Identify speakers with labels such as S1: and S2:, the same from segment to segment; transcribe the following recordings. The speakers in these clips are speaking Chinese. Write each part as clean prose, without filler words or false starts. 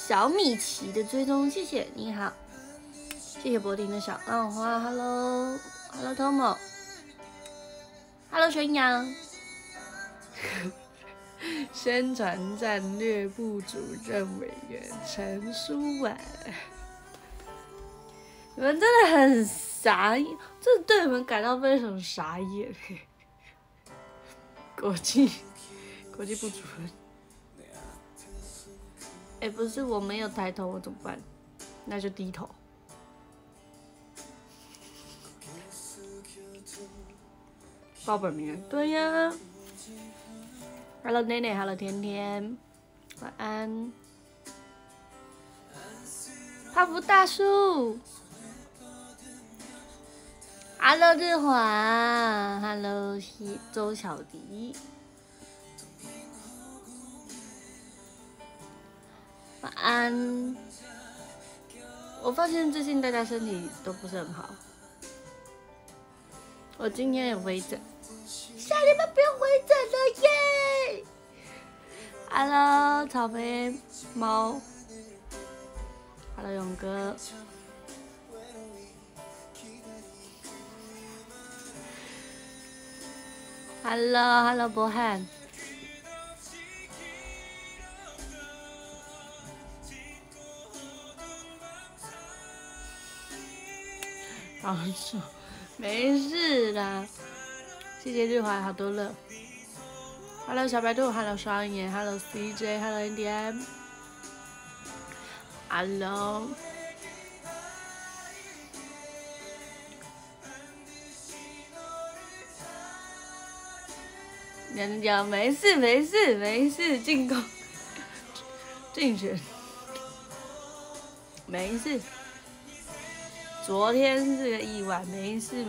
S1: 小米奇的追踪，谢谢你好，谢谢柏林的小浪花 ，Hello Tomo，Hello 玄阳，宣传战略部主任委员陈书婉，你们真的很傻眼，这对你们感到非常傻眼。国际部主任。哎，不是我没有抬头，我怎么办？那就低头。报本名？对呀。Hello 奶奶 ，Hello 甜甜，晚安。泡芙大叔 ，Hello 日华 ，Hello 周小迪。晚安。我发现最近大家身体都不是很好。我今天有回诊，下礼拜不用回诊了耶 ！Hello， 草莓猫 ，Hello 勇哥 ，Hello 博翰。好爽，没事啦。谢谢日华，好多乐。Hello 小白兔 ，Hello 双眼 ，Hello CJ，Hello NDM，Hello。人家没事，进攻竞选，没事。昨天是个意外，没事。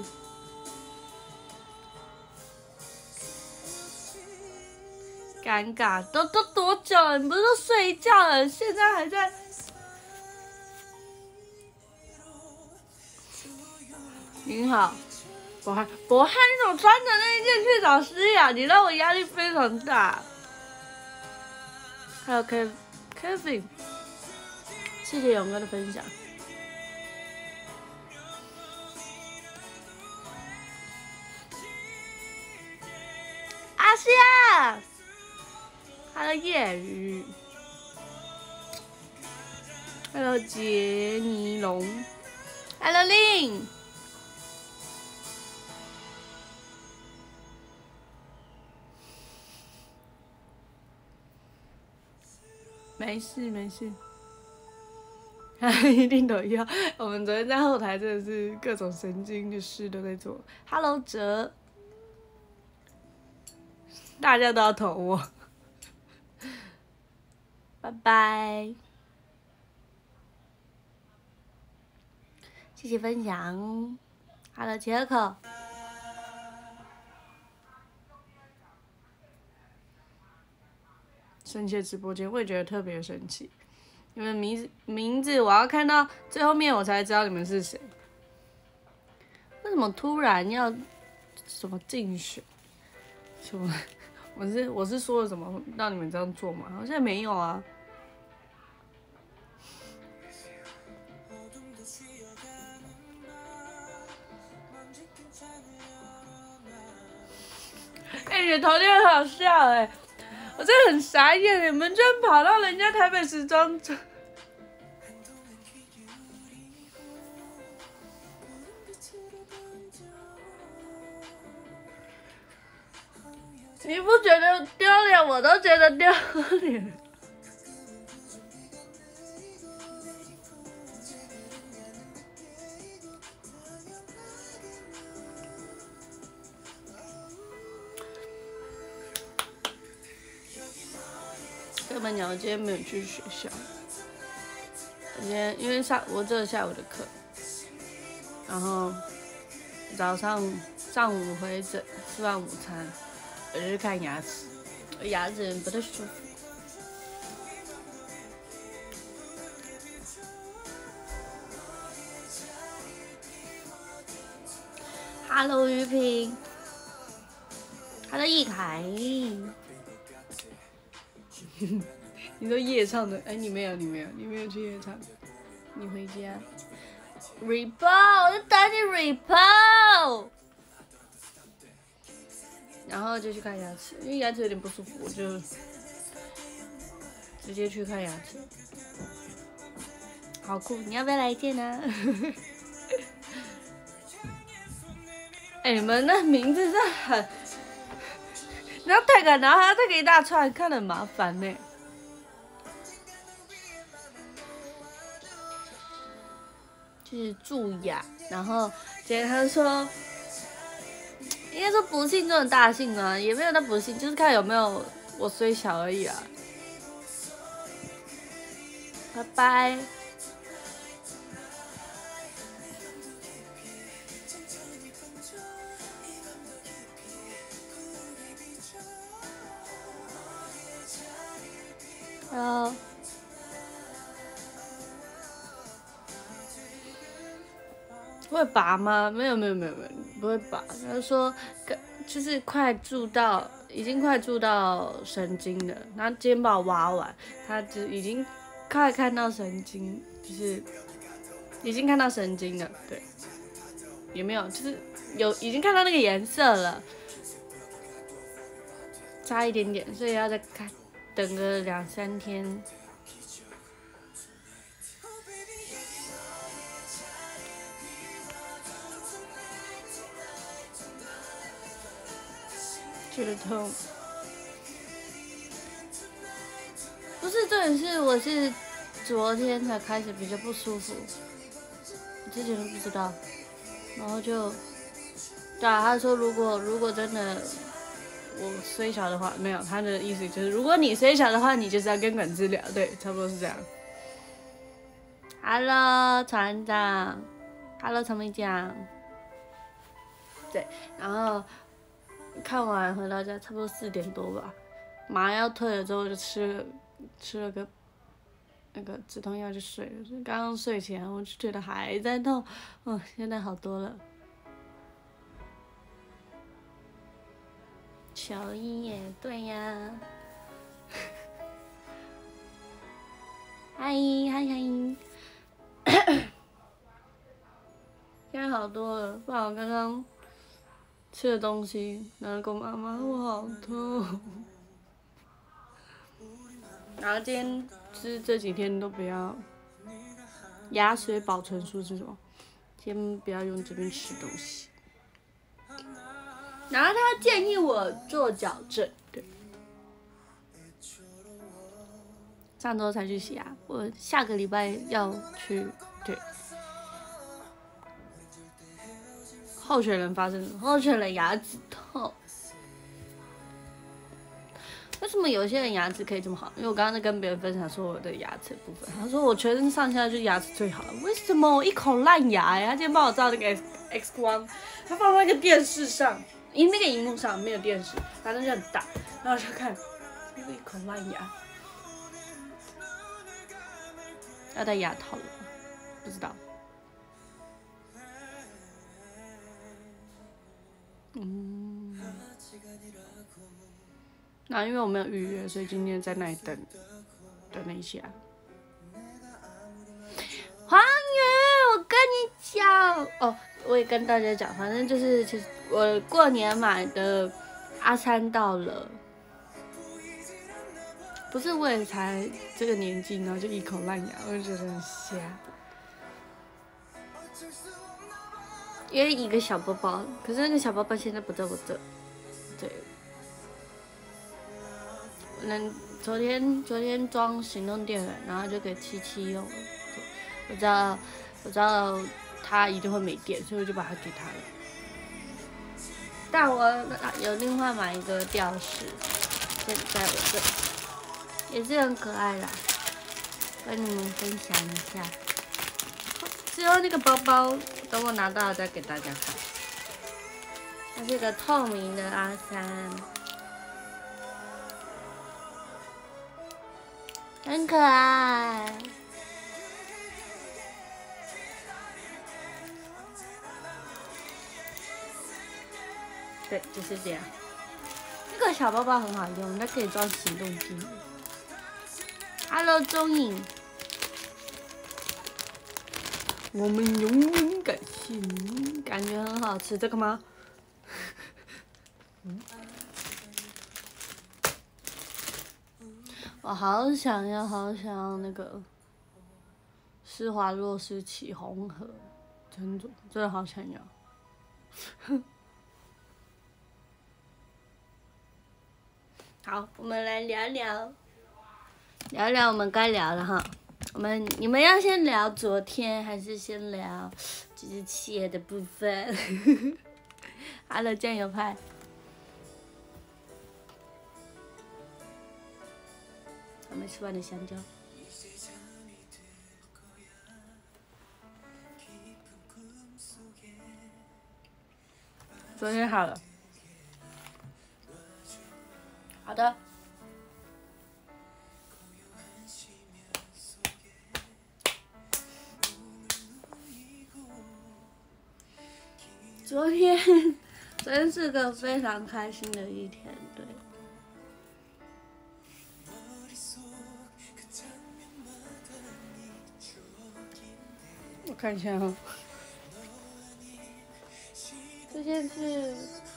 S1: 尴尬，都多久了？你不是都睡觉了？现在还在。您好，博翰，你怎么穿着那一件去找诗雅？你让我压力非常大。还有 Kevin， 谢谢勇哥的分享。阿夏 ，Hello 夜雨 ，Hello 杰尼龙 ，Hello 令，没事，他一定都要。我们昨天在后台真的是各种神经的事都在做。Hello 哲。大家都要投我，拜拜，谢谢分享。Hello 杰克，生气的直播间，我也觉得特别生气。你们名字我要看到最后面我才知道你们是谁。为什么突然要什么竞选？什么？我是说了什么让你们这样做吗？好像没有啊。哎，你的头贴很好笑哎，我真的很傻眼，你们居然跑到人家台北时装周。你不觉得丢脸，我都觉得丢脸。根本讲，我今天没有去学校，今天因为我只有下午的课，然后上午回诊，吃完午餐，我就去看牙齿，我牙齿不太舒服。Hello 于平 ，Hello 易凯。 你都夜唱的，哎，你没有去夜唱，你回家。report， 我就等你 report。然后就去看牙齿，因为牙齿有点不舒服，我就直接去看牙齿。好酷，你要不要来一件呢？哎，你们那名字是很，然后tag，然后还要tag一大串，看得很麻烦呢。就是蛀牙，然后今天他说。应该说不幸中的大幸啊，也没有那不幸，就是看有没有我虽小而已啊。拜拜。会拔吗？没有，不会拔。他说，就是已经快蛀到神经了。然后今天把我挖完，他就已经快看到神经，就是已经看到神经了。对，有没有？就是已经看到那个颜色了，差一点点，所以要再等个2-3天。觉得痛，不是，重点是我是昨天才开始比较不舒服，我之前都不知道，然后就，对啊，他说如果真的我虽小的话，没有，他的意思就是如果你虽小的话，你就是要根管治疗，对，差不多是这样。Hello， 船长 ，Hello， 草莓酱，对，然后。看完回到家差不多4点多吧，麻药退了之后就吃了个那个止痛药就睡了。刚刚睡起来我就觉得还在痛，现在好多了。小一也对呀，嗨，现在好多了，不然我刚刚。吃的东西，然后跟我妈妈，我好痛。然后今天是这几天都不要，牙水保存术是什么？先不要用这边吃东西。然后他建议我做矫正，对。上周才去洗牙，我下个礼拜要去，对。候选人牙齿痛，为什么有些人牙齿可以这么好？因为我刚刚在跟别人分享说我的牙齿部分，他说我全身上下就是牙齿最好了，为什么我一口烂牙呀？他今天帮我照那个 X 光，他放在那个电视上，因为那个荧幕上没有电视，反正就很大，然后我就看，那个一口烂牙，要戴牙套了，不知道。那因为我没有预约，所以今天在那里等了一下。黄宇，我跟你讲哦，我也跟大家讲，反正就是其实我过年买的阿三到了，不是我也才这个年纪，然后就一口烂牙，我就觉得很瞎。因为一个小包包，可是那个小包包现在不在我这，对。昨天装行动电源，然后就给七七用了。对，我知道他一定会没电，所以我就把它给他了。但我有另外买一个吊饰，现在我这也是很可爱啦，跟你们分享一下。之后那个包包等我拿到了再给大家看。它是一个透明的阿三。很可爱，对，就是这样。这个小包包很好用，它可以装行动电源。 Hello， 钟颖，我们永远感谢你，感觉很好吃，这个吗？我好想要那个施华洛世奇红盒，真的好想要。好，我们来聊聊我们该聊的哈。你们要先聊昨天，还是先聊就是企业的部分？Hello， 酱油派。还没吃完的香蕉。昨天好了。好的。昨天是个非常开心的一天，对。我看一下哦，这件事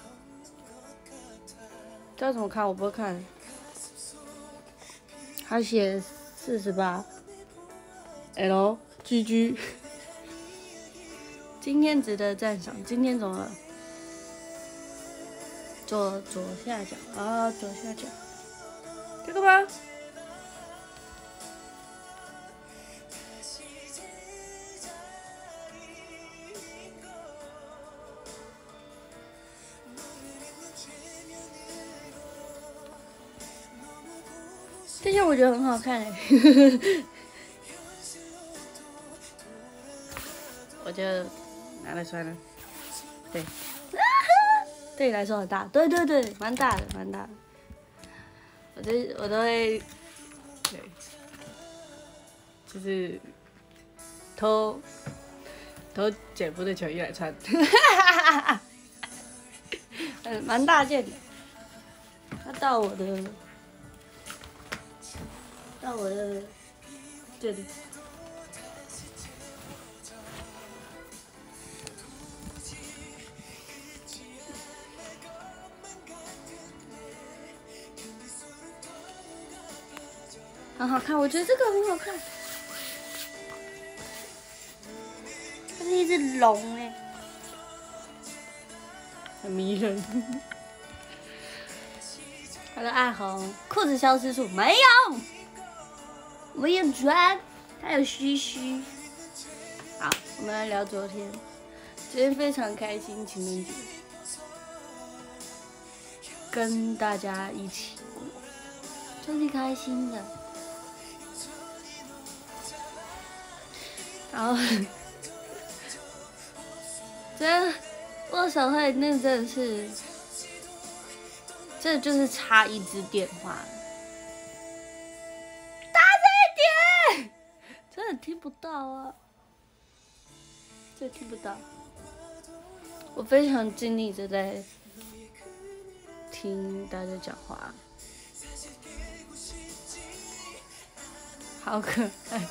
S1: 这要怎么看？我不会看。他写48，LGG。今天值得赞赏。今天怎么了？左下角啊，左下角，这个吗？这件我觉得很好看我就拿来穿了，对，对你来说很大，对，蛮大的。我都会，对，就是偷姐夫的球衣来穿，蛮大件的。它到我的这里。很好看，我觉得这个很好看。它是一只龙哎，很迷人。他的暗红裤子消失处没有，我有穿，它有须须。好，我们来聊昨天。昨天非常开心，情人节，跟大家一起，超级开心的。然后，这握手会那真的是，这就是差一支电话。大声一点，真的听不到啊，真的听不到。我非常尽力的在听大家讲话，好可爱。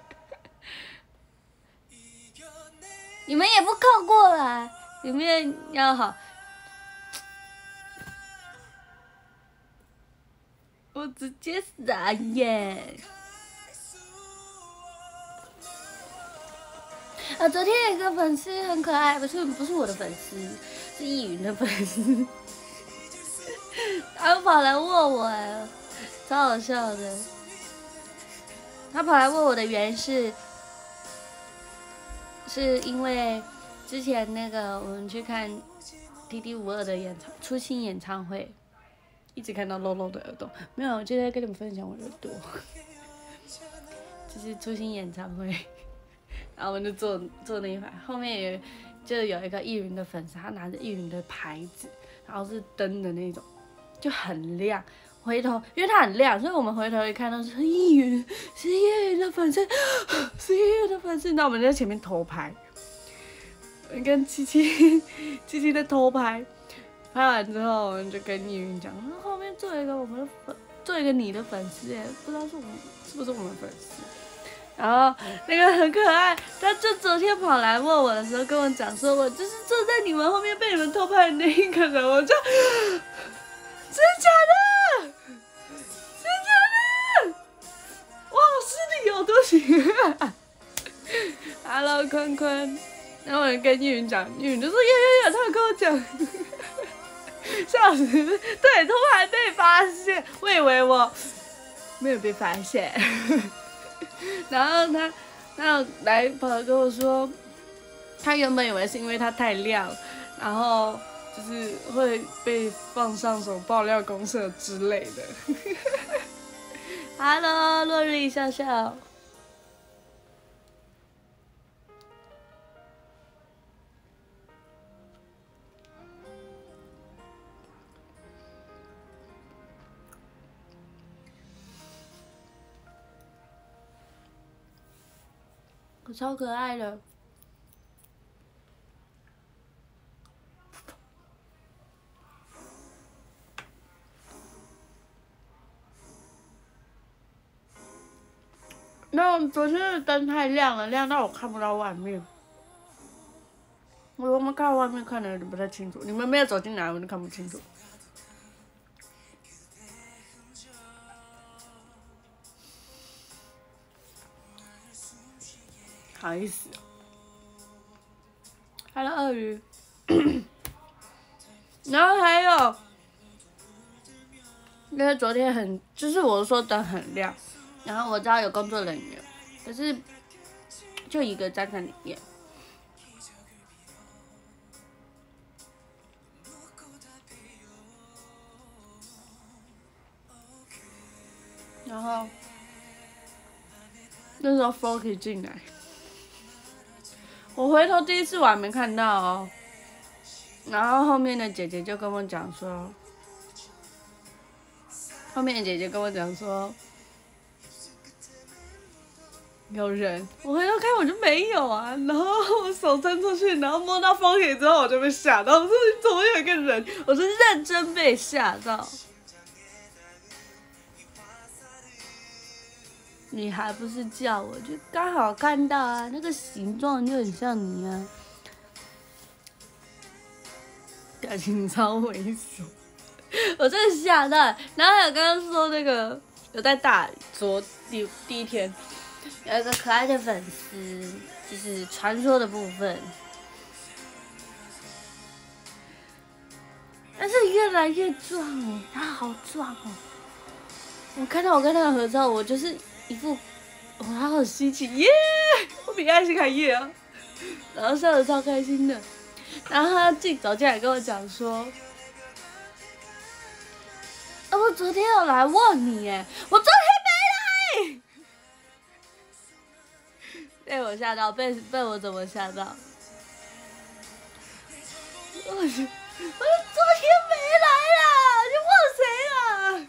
S1: 你们也不靠过来，你们也要好。我直接傻眼。啊，昨天有一个粉丝很可爱，不是我的粉丝，是易云的粉丝，他跑来问我，哎，超好笑的。他跑来问我的原因是因为之前那个我们去看 DD52的初心演唱会，一直看到露露的耳朵，没有，我就在跟你们分享我的耳朵，就是初心演唱会，然后我们就坐那一排，后面就有一个易云的粉丝，他拿着易云的牌子，然后是灯的那种，就很亮。回头，因为它很亮，所以我们回头一看到是易云，是易云的粉丝，是易云的粉丝。那我们就在前面偷拍，跟七七在偷拍。拍完之后，我们就跟易云讲，后面坐做一个你的粉丝耶，不知道是不是我们粉丝。然后那个很可爱，他就昨天跑来问我的时候，跟我讲说，我就是坐在你们后面被你们偷拍的那一个人，我就真的假的？真的假的？哇，是你有多行啊！Hello， 坤坤，然后我跟玉云讲，玉云就说有，他有跟我讲，笑死，对，偷拍被发现，我以为我没有被发现。然后他来跑来跟我说，他原本以为是因为他太亮，然后就是会被放上什么爆料公社之类的。Hello， 落日一笑笑。我超可爱的。那昨天的灯太亮了，亮到我看不到外面。我们看外面看的有点不太清楚，你们没有走进来，我就看不清楚。好意思哦。Hello， 鳄鱼。然后还有，因为昨天就是我说灯很亮，然后我知道有工作人员，可是就一个站在里面。然后那时候 Floki 进来，我回头第一次我还没看到哦。然后后面的姐姐就跟我讲说，有人，我回头看我就没有啊。然后我手伸出去，然后摸到 Floki 之后我就被吓到，我说怎么有一个人？我是认真被吓到。你还不是叫我，就刚好看到啊，那个形状就很像你啊，表情超猥琐，我真的吓到。然后还有刚刚说那个有在大第一天，有一个可爱的粉丝，就是传说的部分，但是越来越壮哎，他好壮哦！我看到我跟他的合照，我就是一副，哇，他好稀奇耶！我比艾希还耶啊！然后笑得超开心的。然后他自己走进来跟我讲说：“我昨天有来问你耶，我昨天没来。”被我吓到，被我怎么吓到？我昨天没来啦，你问谁啦？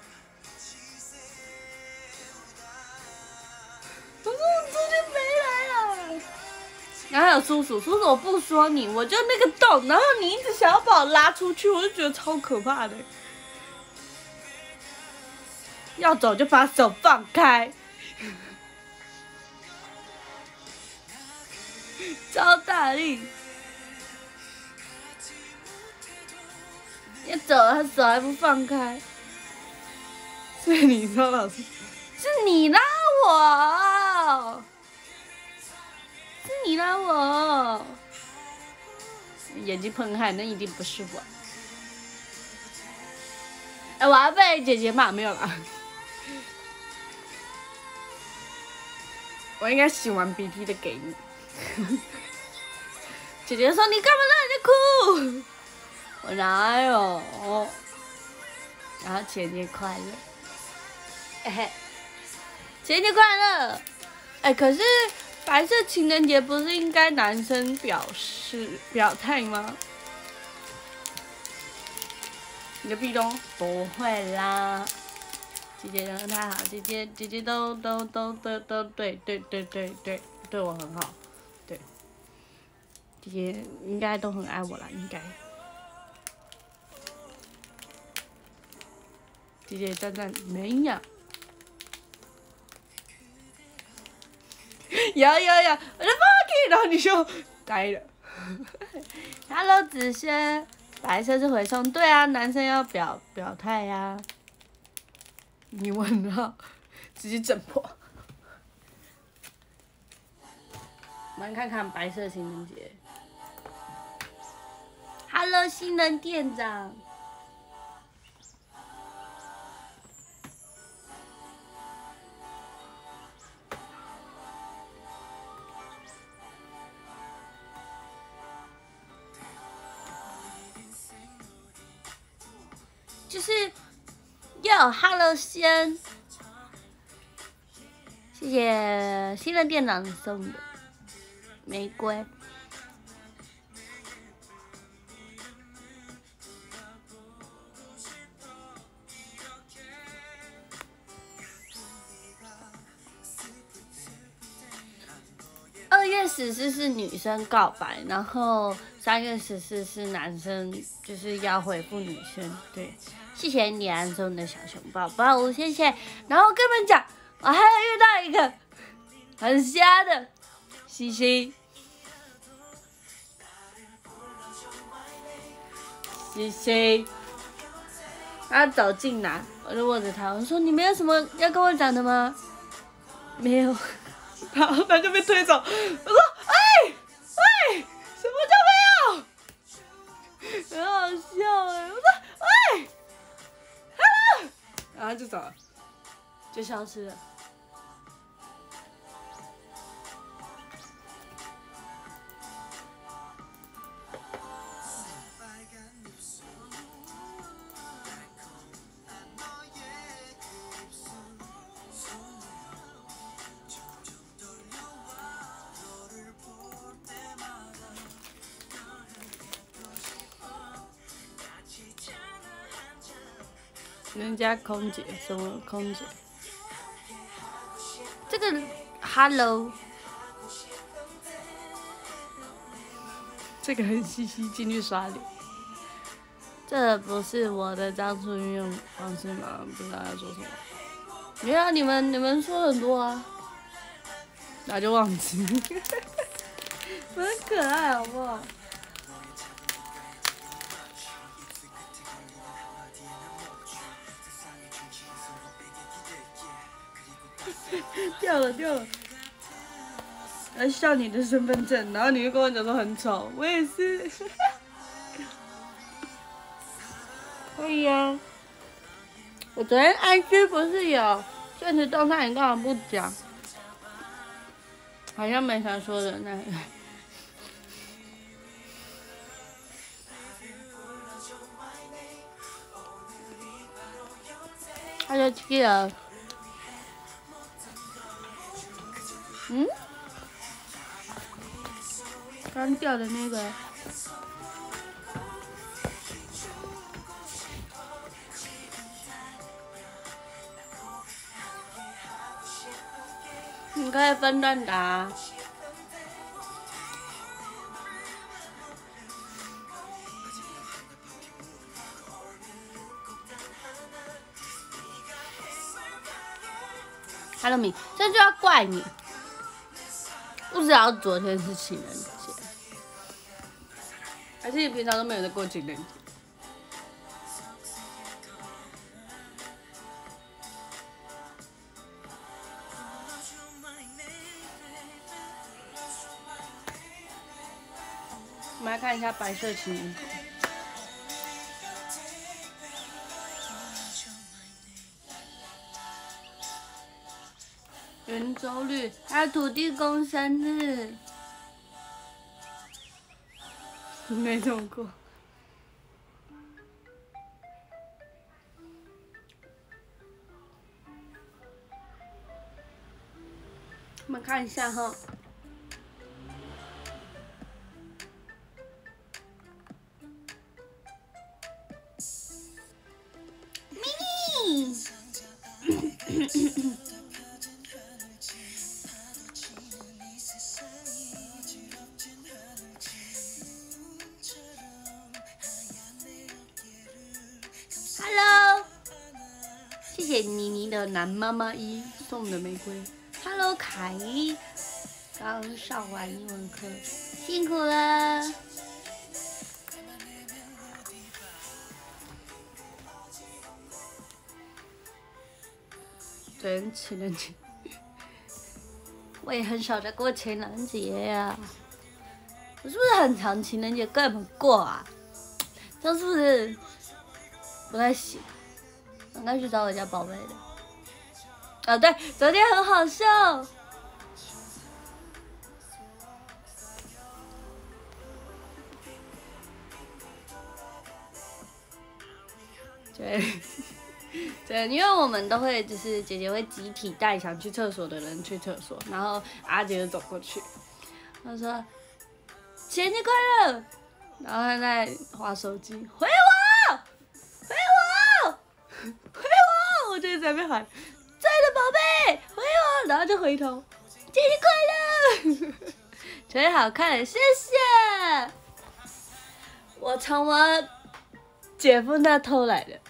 S1: 我说我昨天没来啦。然后还有叔叔，我不说你，我就那个洞，然后你一直想要把我拉出去，我就觉得超可怕的。要走就把手放开，超大力。要走了，他手还不放开。所以你说老师，是你拉我。是你拉我，眼睛喷汗，那一定不是我。哎，我要被姐姐骂没有啦。我应该洗完鼻涕的给你。姐姐说你干嘛让人家哭？我哪有？然后情人节快乐，嘿，情人节快乐。哎，可是。白色情人节不是应该男生表态吗？你的壁咚不会啦，姐姐人太好，姐姐都对我很好，对，姐姐应该都很爱我啦，应该。 姐姐赞赞没有，有，我的 fucking， 然后你就呆了。Hello， 子轩，白色是回送，对啊，男生要表态呀、你问号，直接整破。我们看看白色情人节。Hello， 新人店长。就是哟 ，Hello 先，谢谢新人店长送的玫瑰。2月14是女生告白，然后3月14是男生，就是要回复女生。对，谢谢李安送的小熊抱抱，谢谢。然后跟你们讲，我还有遇到一个很瞎的西西，西西，他走进来，我就问着他，我说你没有什么要跟我讲的吗？没有。然后他就被推走，我说：“哎，什么叫没有？”很好笑哎，我说：“哎 ，hello。”然后就走了，就消失了。人家空姐，什么空姐？这个 Hello， 这个很细心进去刷脸。这不是我的当初运用方式吗？不知道要说什么。没有啊，你们说很多啊，那就忘记。很可爱，好不好？掉了，来笑你的身份证，然后你就跟我讲说很丑，我也是。可以啊，我昨天 IG 不是有现实动态，你干嘛不讲？好像没想说的那个。他就记得。刚掉的那个，你可以分段打。Hello 米，这就要怪你，不知道昨天是情人节。还是你平常都没有在过情人节？我们来看一下白色情人节。圆周率，还有土地公生日。没这么过。我们看一下哈。咪。Hello， 谢妮妮的男妈妈一送的玫瑰。Hello， 凯，刚上完英文课，辛苦了。真情人节，我也很少在过情人节呀。我是不是很常情人节根本过啊？这样是不是不太行？我应该去找我家宝贝的。啊，对，昨天很好笑。对，对，因为我们都会，就是姐姐会集体带想去厕所的人去厕所，然后阿杰就走过去，他说：“情人节快乐！”然后他在滑手机，回我，回我，回我！我就在那边喊：“在的宝贝，回我！”然后就回头，情人节快乐！真好看，谢谢。我从我姐夫那偷来的。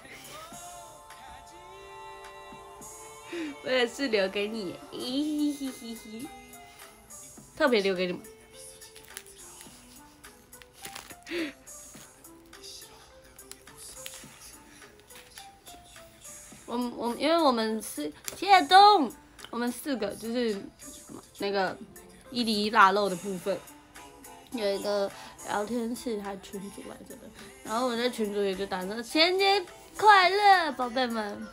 S1: 我也是留给你，嘿嘿嘿嘿，特别留给你们。因为我们是谢东，我们4个就是那个伊犁腊肉的部分，有一个聊天室还群组来着的，然后我在群组里就打说情人节快乐，宝贝们。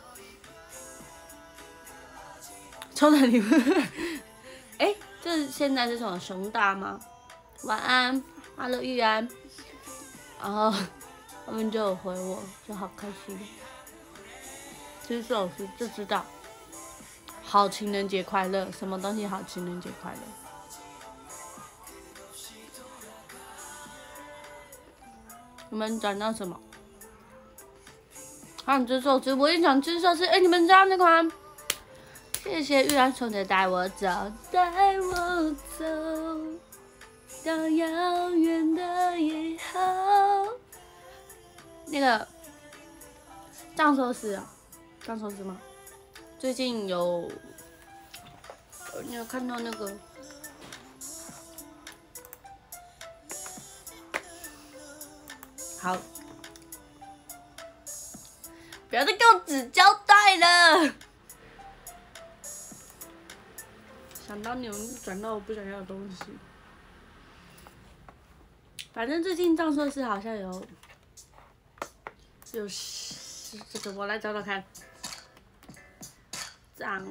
S1: 抽到你们，哎，这现在是什么熊大吗？晚安 ，Hello 玉安，然后他们就有回我，就好开心。其实老师就知道，好情人节快乐，什么东西好情人节快乐？你们讲到什么？想吃寿司，我也想吃寿司。哎，你们知道那款？谢谢玉兰送的带我走，带我走到遥远的以后。那个藏寿司啊，藏寿司吗？最近有，你有看到那个？好，不要再给我纸胶带了。想当年转到我不想要的东西，反正最近藏寿司好像有这个，我来找找看，藏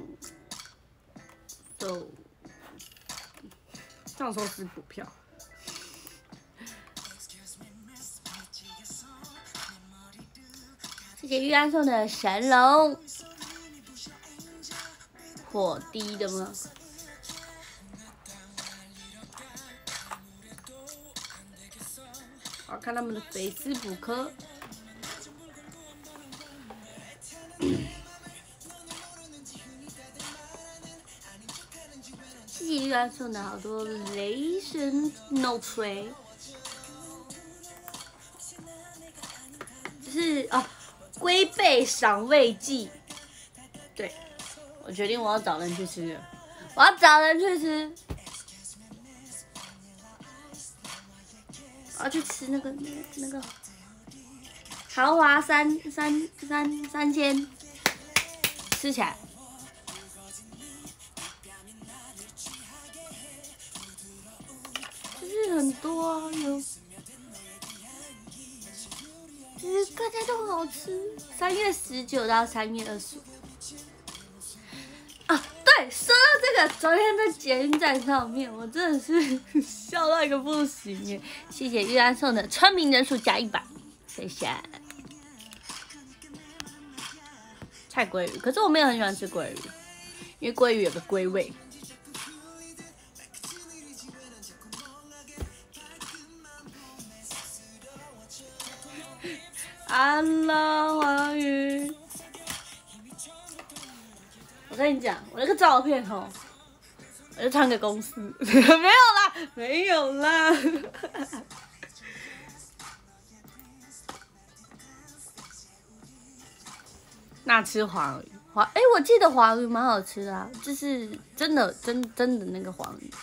S1: 寿司股票。谢谢玉安送的神龙，火低的吗？我要看他们的翡翠补课。谢谢玉安送的好多雷神 No Play， 就是哦，龟背赏味剂。对，我决定我要找人去吃了，我要找人去吃。我要去吃那个豪华三鲜，吃起来就是很多啊，有，其实大家都很好吃。3月19到3月25。啊，对，说到这个，昨天在捷运站上面，我真的是笑到一个不行耶！谢谢玉安送的村民人数加100，谢谢。菜鲑鱼，可是我没有很喜欢吃鲑鱼，因为鲑鱼有个龟味。安啦，黄鱼。我跟你讲，我那个照片哦，我就传给公司，没有啦，没有啦。那吃黄鱼， 我记得黄鱼蛮好吃的、啊，就是真的那个黄鱼。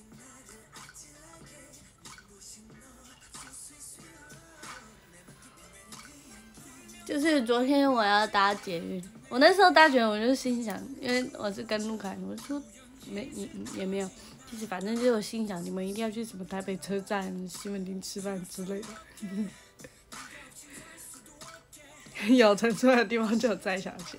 S1: 就是昨天我要搭捷运，我那时候搭捷运我就心想，因为我是跟陆凯，我说也没有，就是反正就是我心想，你们一定要去什么台北车站、西门町吃饭之类的。咬成出来的地方就有再想起。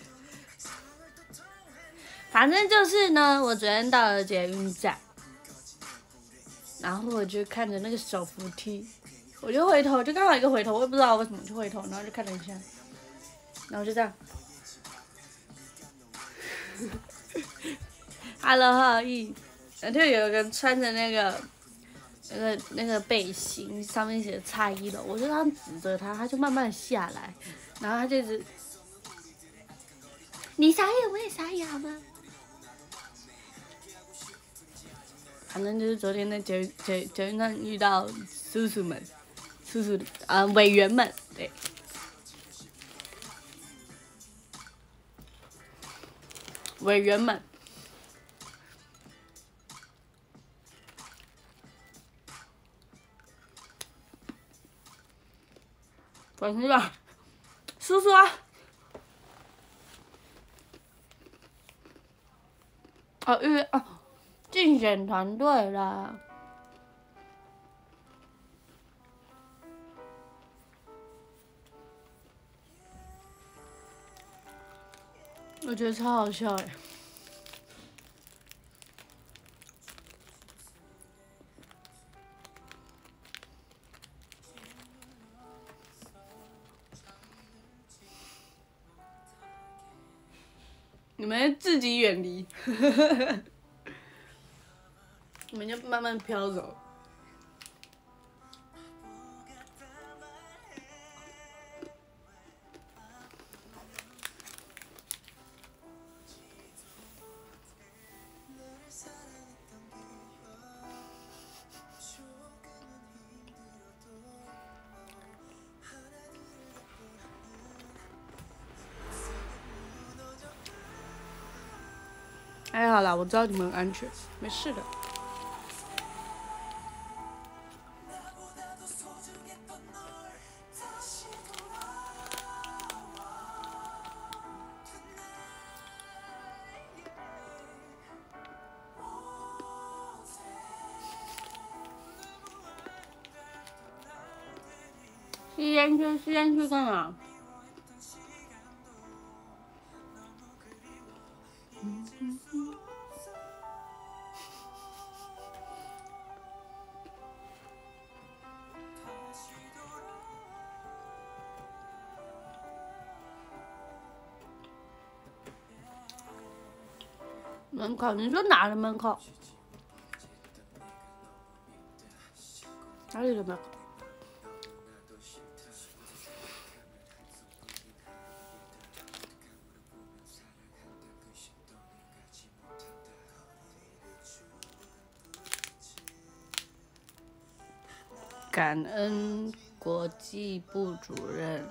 S1: 反正就是呢，我昨天到了捷运站，然后我就看着那个手扶梯，我就回头，就刚好一个回头，我也不知道为什么就回头，然后就看了一下，然后就这样，Hello 浩毅，然后就有一个穿着那个背心，上面写蔡依楼，我就这样指着他，他就慢慢的下来，然后他就一直，你傻眼我也傻眼好吗？反正就是昨天在捷运上遇到叔叔们，委员们，对。委员们，管是吧？叔叔啊！竞选团队啦。我觉得超好笑哎。你们自己远离，你们就慢慢飘走。还好啦，我知道你们很安全，没事的。吸烟区干嘛？门口？你说哪的门口？哪里的门口？感恩国际部主任。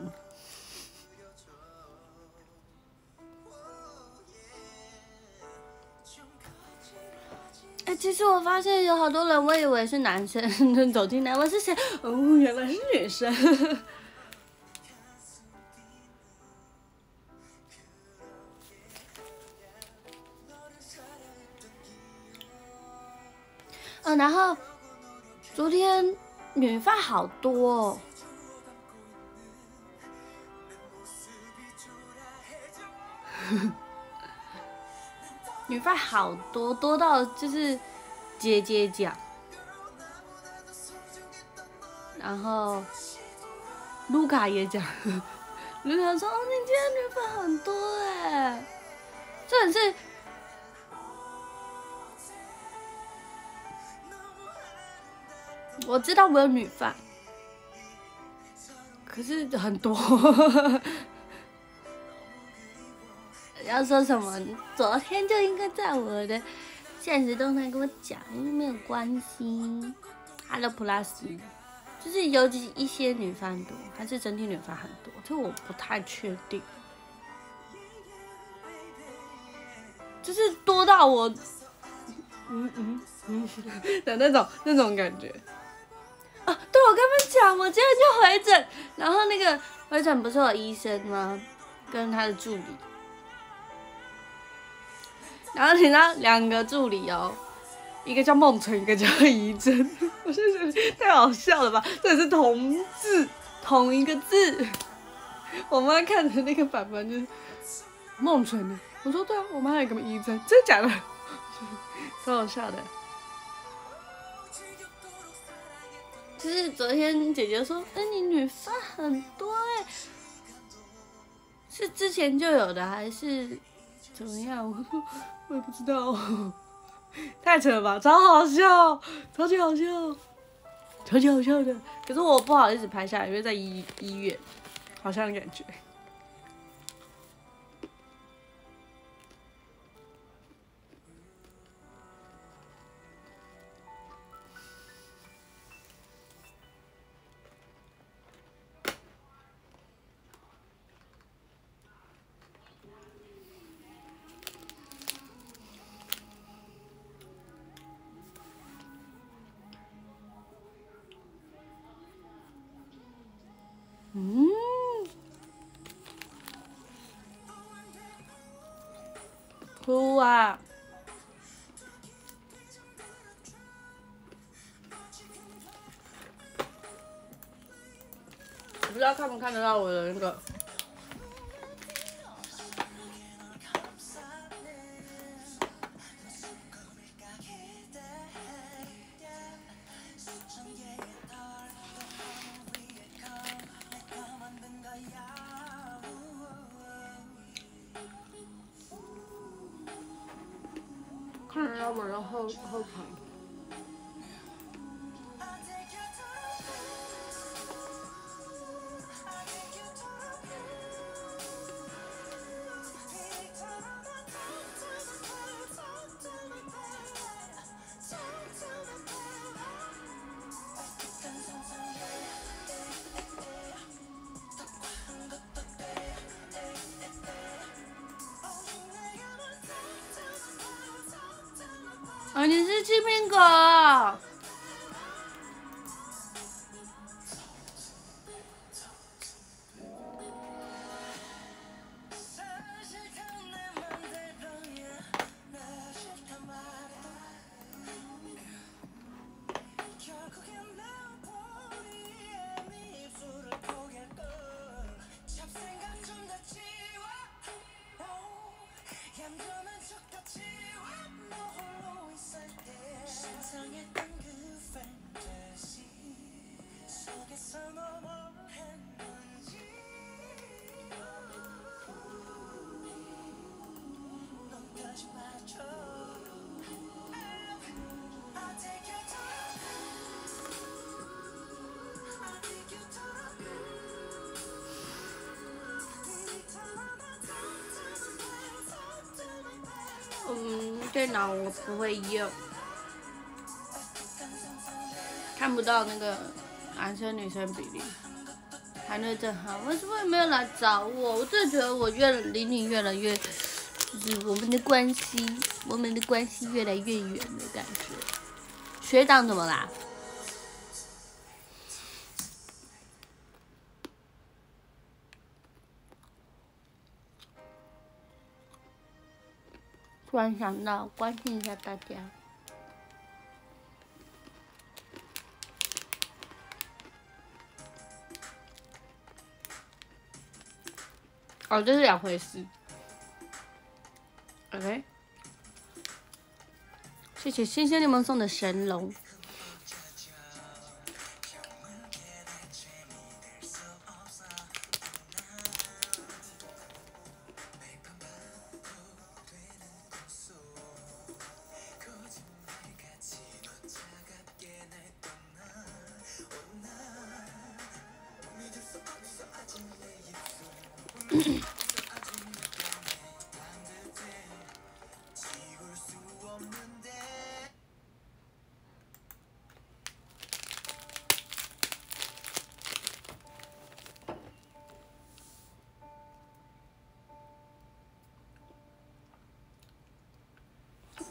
S1: 其实我发现有好多人，我以为是男生走进来，我是谁？哦，原来是女生。然后昨天女发好多哦。女发好多，多到就是姐姐讲，然后卢卡也讲，卢卡说：“哦，你今天女发很多哎，这很是。”我知道我有女发，可是很多。要说什么？昨天就应该在我的现实动态跟我讲，因为没有关系。Hello Plus， 就是有一些女发很多，还是整体女发很多，这我不太确定。 就是多到我的那种感觉。啊，对，我跟你们讲，我今天就回诊，然后那个回诊不是有医生吗？跟他的助理，然后你知道2个助理哦，一个叫梦纯，一个叫怡珍，我就觉得太好笑了吧？这是同一个字。我妈看的那个版本就是梦纯的，我说对啊，我妈还有一个怡珍，真的假的？超好笑的。就是昨天姐姐说，你女发很多是之前就有的还是怎么样？我说我也不知道，太扯了吧，超好笑，超级好笑，超级好笑的。可是我不好意思拍下来，因为在医院，好像的感觉。哭啊！我不知道看不看得到我的那个。看得到我的后排。哦，你是青苹果哦。电脑我不会用，看不到那个男生女生比例。韩瑞正好，为什么没有来找我？我真的觉得我离你越来越，就是我们的关系越来越远的感觉。学长怎么啦？突然想到，关心一下大家。哦，这是2回事。OK， 谢谢新鲜联盟送的神龙。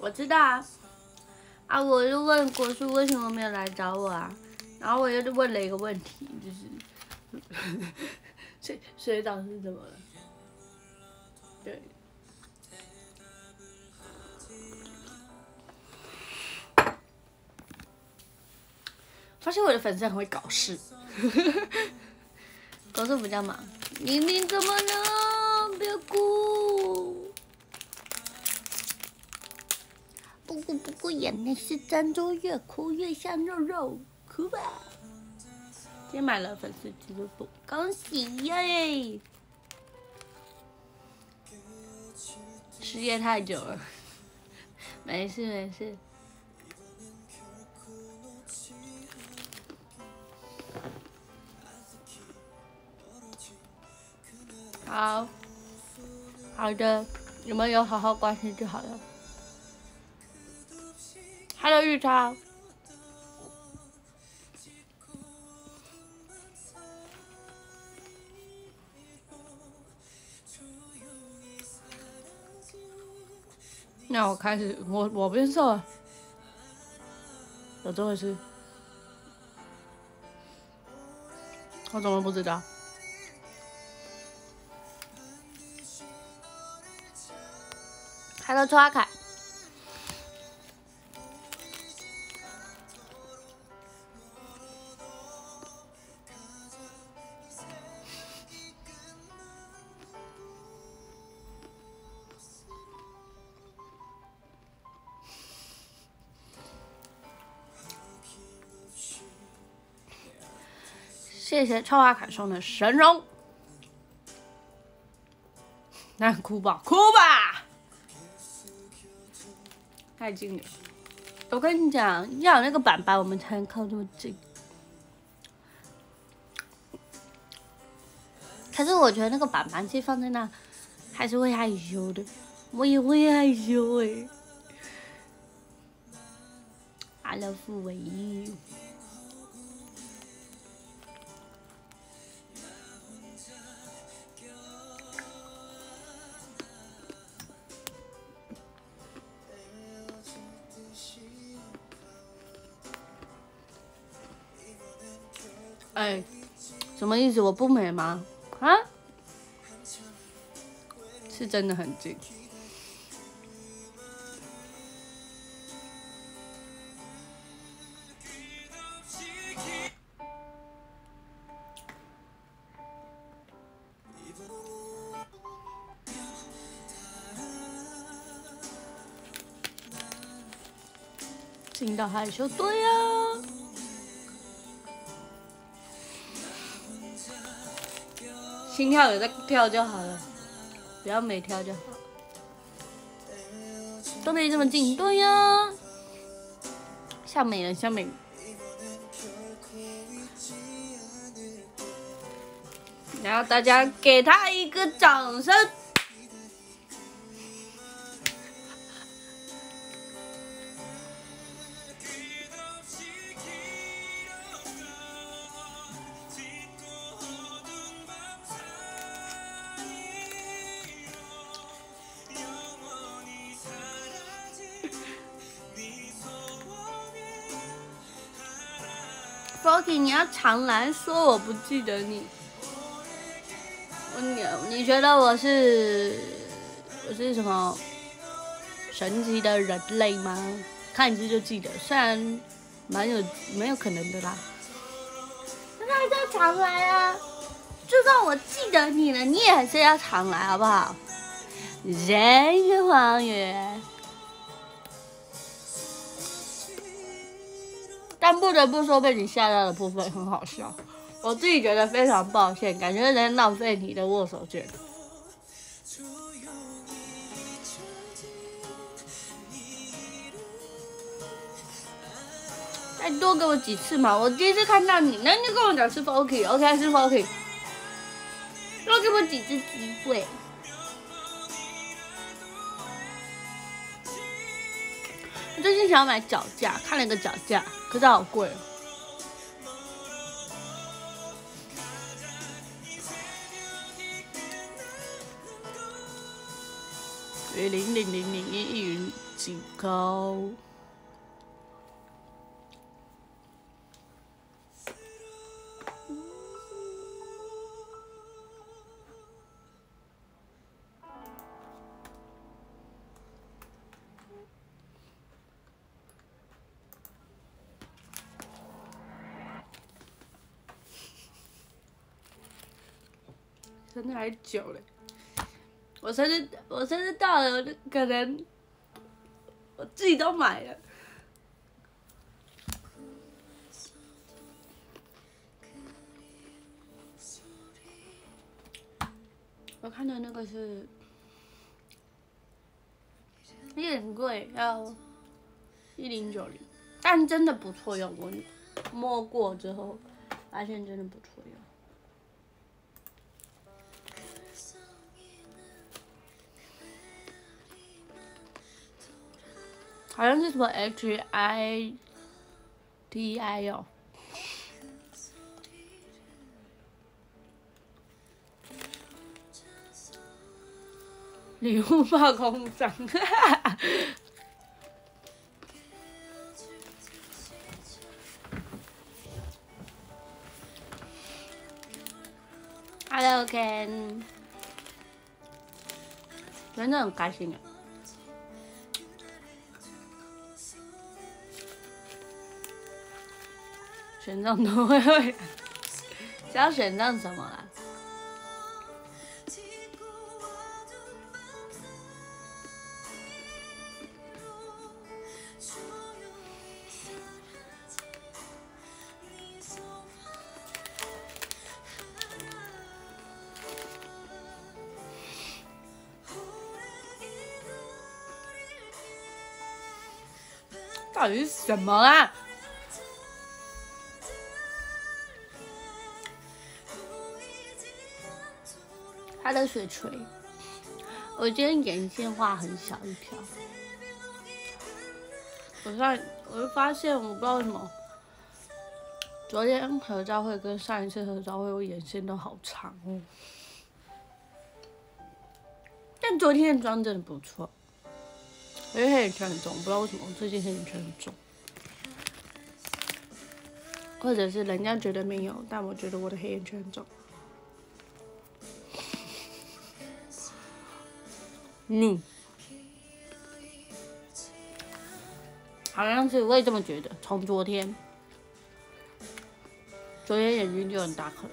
S1: 我知道啊。啊，我就问国叔为什么没有来找我啊？然后我又问了一个问题，就是水岛是怎么了？对。发现我的粉丝很会搞事，国叔比较忙。明明怎么了？别哭。不哭，眼泪是珍珠，越哭越像肉肉，哭吧。今天买了粉丝俱乐部，恭喜耶！失业太久了，没事没事。好的，你们有好好关心就好了。Hello， 玉超。那我开始，我变瘦了，有这回事？我怎么不知道？Hello， 周阿凯。谢谢臭阿凯送的神容，那哭吧，哭吧，太近了。我跟你讲，要有那个板板，我们才能靠这么近。可是我觉得那个板板其实放在那，还是会害羞的。我也会害羞哎。阿拉夫唯一。哎，什么意思？我不美吗？啊？是真的很近。近到害羞，对呀。心跳有在跳就好了，不要没跳就好。都没这么近，对呀。像美人，像美人。然后大家给他一个掌声。Rocky， 你要常来说我不记得你。你觉得我是什么神奇的人类吗？看一次就记得，虽然蛮有可能的啦。那还是要常来啊！就算我记得你了，你也还是要常来，好不好？人是荒原。但不得不说，被你吓到的部分很好笑，我自己觉得非常抱歉，感觉在浪费你的握手券。再多给我几次嘛！我第一次看到你，那你就跟我讲是 Foky，OK 是 Foky， 多给我几次机会。我最近想要买脚架，看了一个脚架，可是好贵。000011云几口。生日还久嘞，我生日到了，可能我自己都买了。我看的那个是有点贵，要1090，但真的不错用。我摸过之后，发现真的不错用。好像是什么 HIDI 哦。礼物爆空张，Hello Ken， 真的很开心啊！选上都会，是要选上什么啦？到底是什么啊？他的雪锤，我今天眼线画很小一条。我就发现，我不知道为什么，昨天合照会跟上一次合照会，我眼线都好长哦。但昨天的妆真的不错。因为黑眼圈很重，不知道为什么我最近黑眼圈很重，或者是人家觉得没有，但我觉得我的黑眼圈很重。好像是我也这么觉得。从昨天眼睛就很大颗了。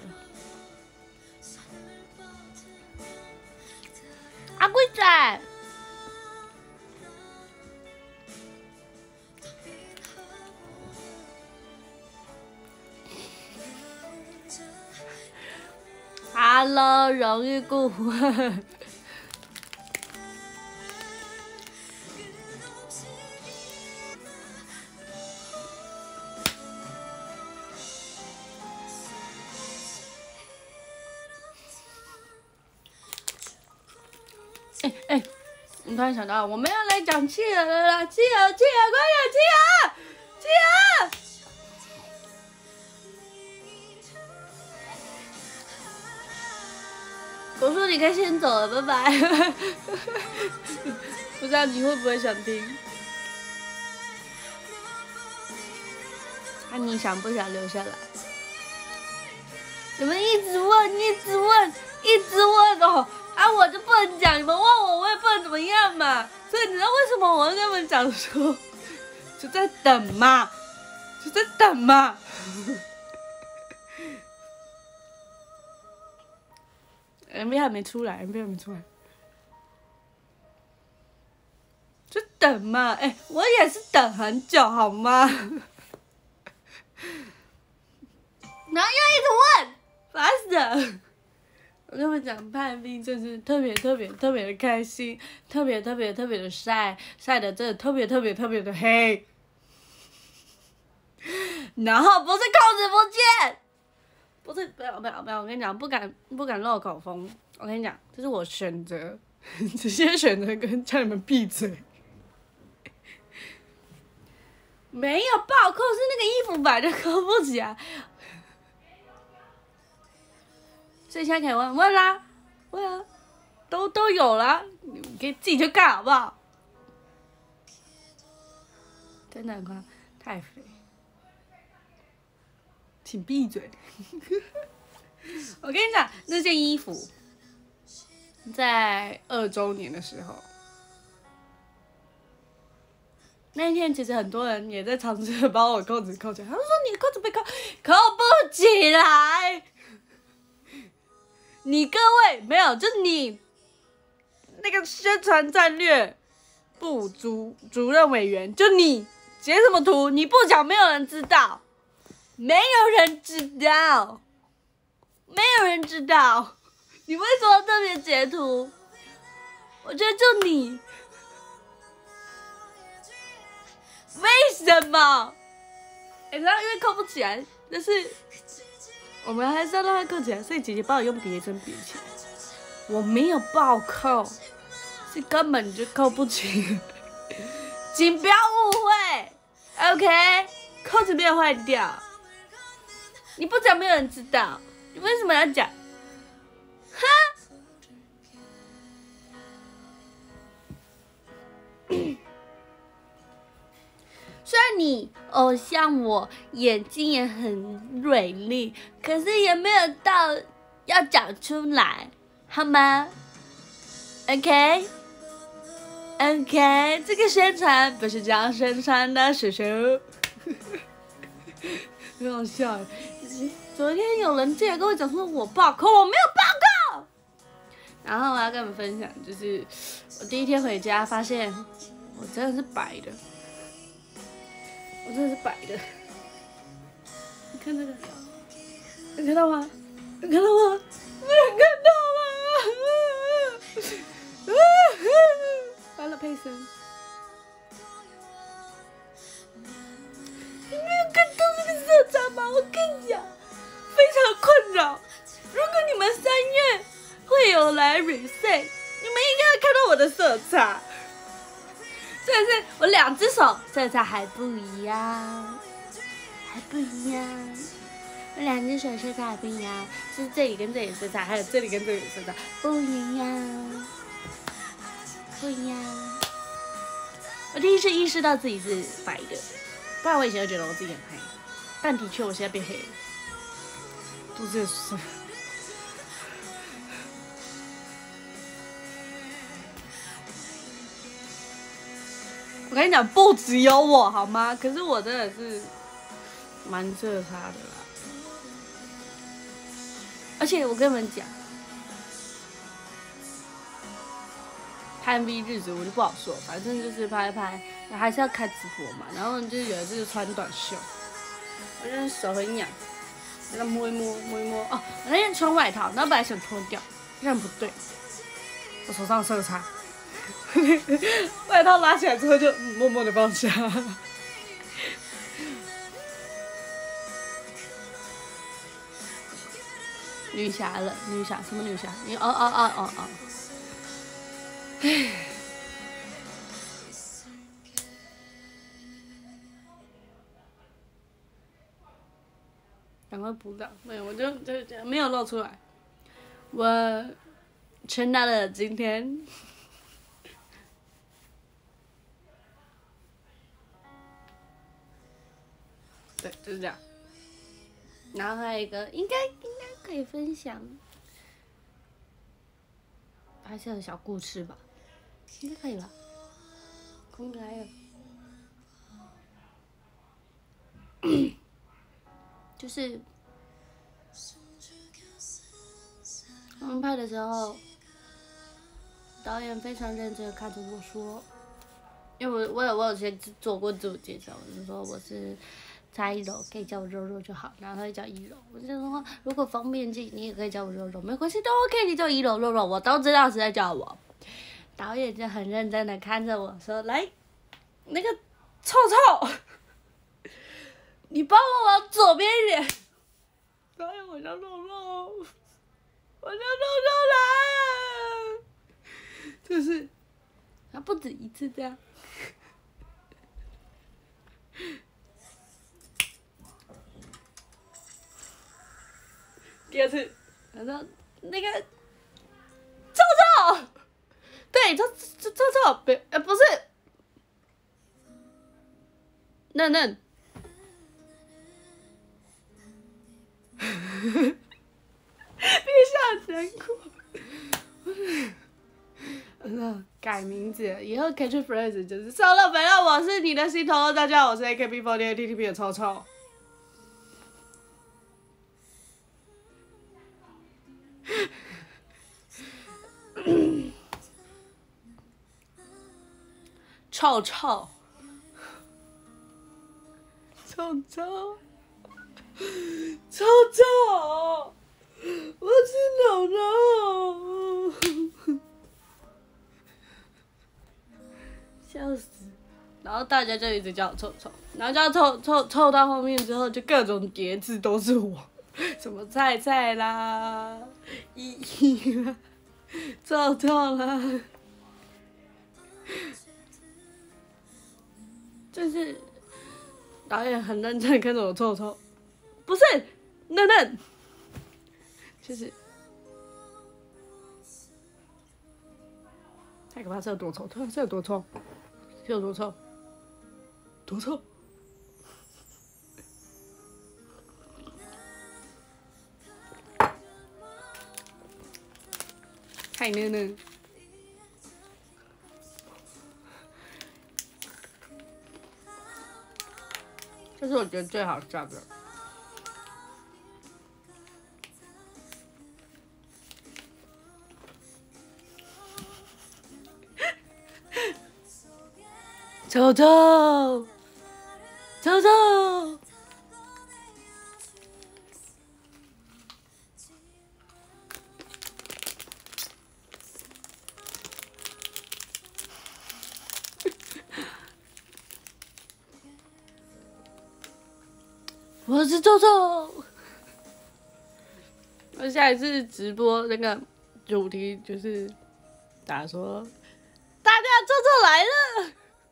S1: 阿贵仔。Hello， 荣誉顾问。我突然想到，我们要来讲企鹅了啦！企鹅，快点，企鹅！我说你可以先走了，拜拜。不知道你会不会想听？那你想不想留下来？你们一直问哦，啊，我就不能讲，你们问我也不能怎么样嘛。所以你知道为什么我要跟你们讲说，就在等嘛。MV 还没出来，就等嘛。我也是等很久，好吗？然后又一直问，烦死了。我跟你们讲，拍 MV 真是特别的开心，特别的晒的真的特别的黑。然后不是控制不见。不是，没有，我跟你讲，不敢露口风。我跟你讲，这是我选择，直接选择跟叫你们闭嘴。没有暴扣，是那个衣服本来就扣不起来。所以现在可以问啦，问啊，都有啦，你可以自己去干好不好？ 真的很夸张，太肥。请闭嘴！我跟你讲，那件衣服在2周年的时候，那一天其实很多人也在尝试把我扣子扣起来，他们说你的扣子被扣不起来。你各位没有，就你那个宣传战略部主任委员，就你截什么图，你不讲没有人知道，没有人知道，没有人知道，你为什么特别截图？我觉得就你，为什么？然后因为扣不起来，但是我们还是要让它扣起来，所以姐姐帮我用别针别起来。我没有暴扣，是根本就扣不起。请不要误会 ，OK？ 扣子没有坏掉，你不讲没有人知道，你为什么要讲？哈！虽然你偶像我眼睛也很锐利，可是也没有到要讲出来，好吗 ？OK， 这个宣传不是这样宣传的，叔叔。很好笑。昨天有人进来跟我讲说我暴扣，我没有暴扣。然后我要跟你们分享，就是我第一天回家发现我真的是白的。我真的是白的，你看这个，你看到吗？你看到吗？你看到吗？完了，配声。你没有看到这个色差吗？我跟你讲，非常困扰。如果你们3月会有来 reset， 你们应该会看到我的色差。真的是我2只手色差还不一样，还不一样。我2只手色差还不一样，是这里跟这里色差，还有这里跟这里色差不一样，不一样。我第一次意识到自己是白的，不然我以前就觉得我自己很黑，但的确我现在变黑了，肚子也是。我跟你讲，不只有我好吗？可是我真的是蛮色差的啦。而且我跟你们讲，拍 MV 日子我就不好说，反正就是拍一拍，还是要开直播嘛。然后就是有一次穿短袖，我就是手很痒，给它摸一摸，摸一摸。哦，我那天穿外套，然后本来想脱掉，但不对，我手上色差。外套拉起来之后就默默的放下。女侠了，女侠什么女侠？你哦。唉，赶快补档，没有我就没有露出来。我撑到了今天。对，就是这样。然后还有一个，应该可以分享，还是有小故事吧，应该可以吧？公开了。就是我们拍的时候，导演非常认真的看着我说，因为我有先做过自我介绍，我就说我是蔡依柔，可以叫我肉肉就好，然后他就叫依柔，我就说如果方便记，你也可以叫我肉肉，没关系，都 OK， 你叫依柔肉肉，我都知道是在叫我。导演就很认真的看着我说，来，那个臭臭，你帮我往左边一点。导演，我叫肉肉，我叫肉肉啦，就是他不止一次这样。第2次，他说那个臭臭，对，臭，不是， 嫩嫩。别笑难过。改名字，以后 catchphrase 就是收了没了，我是你的心头。大家好，我是 AKB48 TTP 的臭臭。臭臭，臭臭，臭臭，我是柔柔，笑死！然后大家就一直叫我臭臭，然后叫臭到后面之后，就各种叠字都是我，什么菜菜啦，依依啦，臭臭啦。就是导演很认真看着我臭臭，不是嫩嫩，就是太可怕，是有多臭？是有多臭？是有多臭？多臭？太嫩嫩。这是我觉得最好笑的。臭臭，臭臭。我是臭臭。我下一次直播那个主题就是大家说，大家臭臭来了。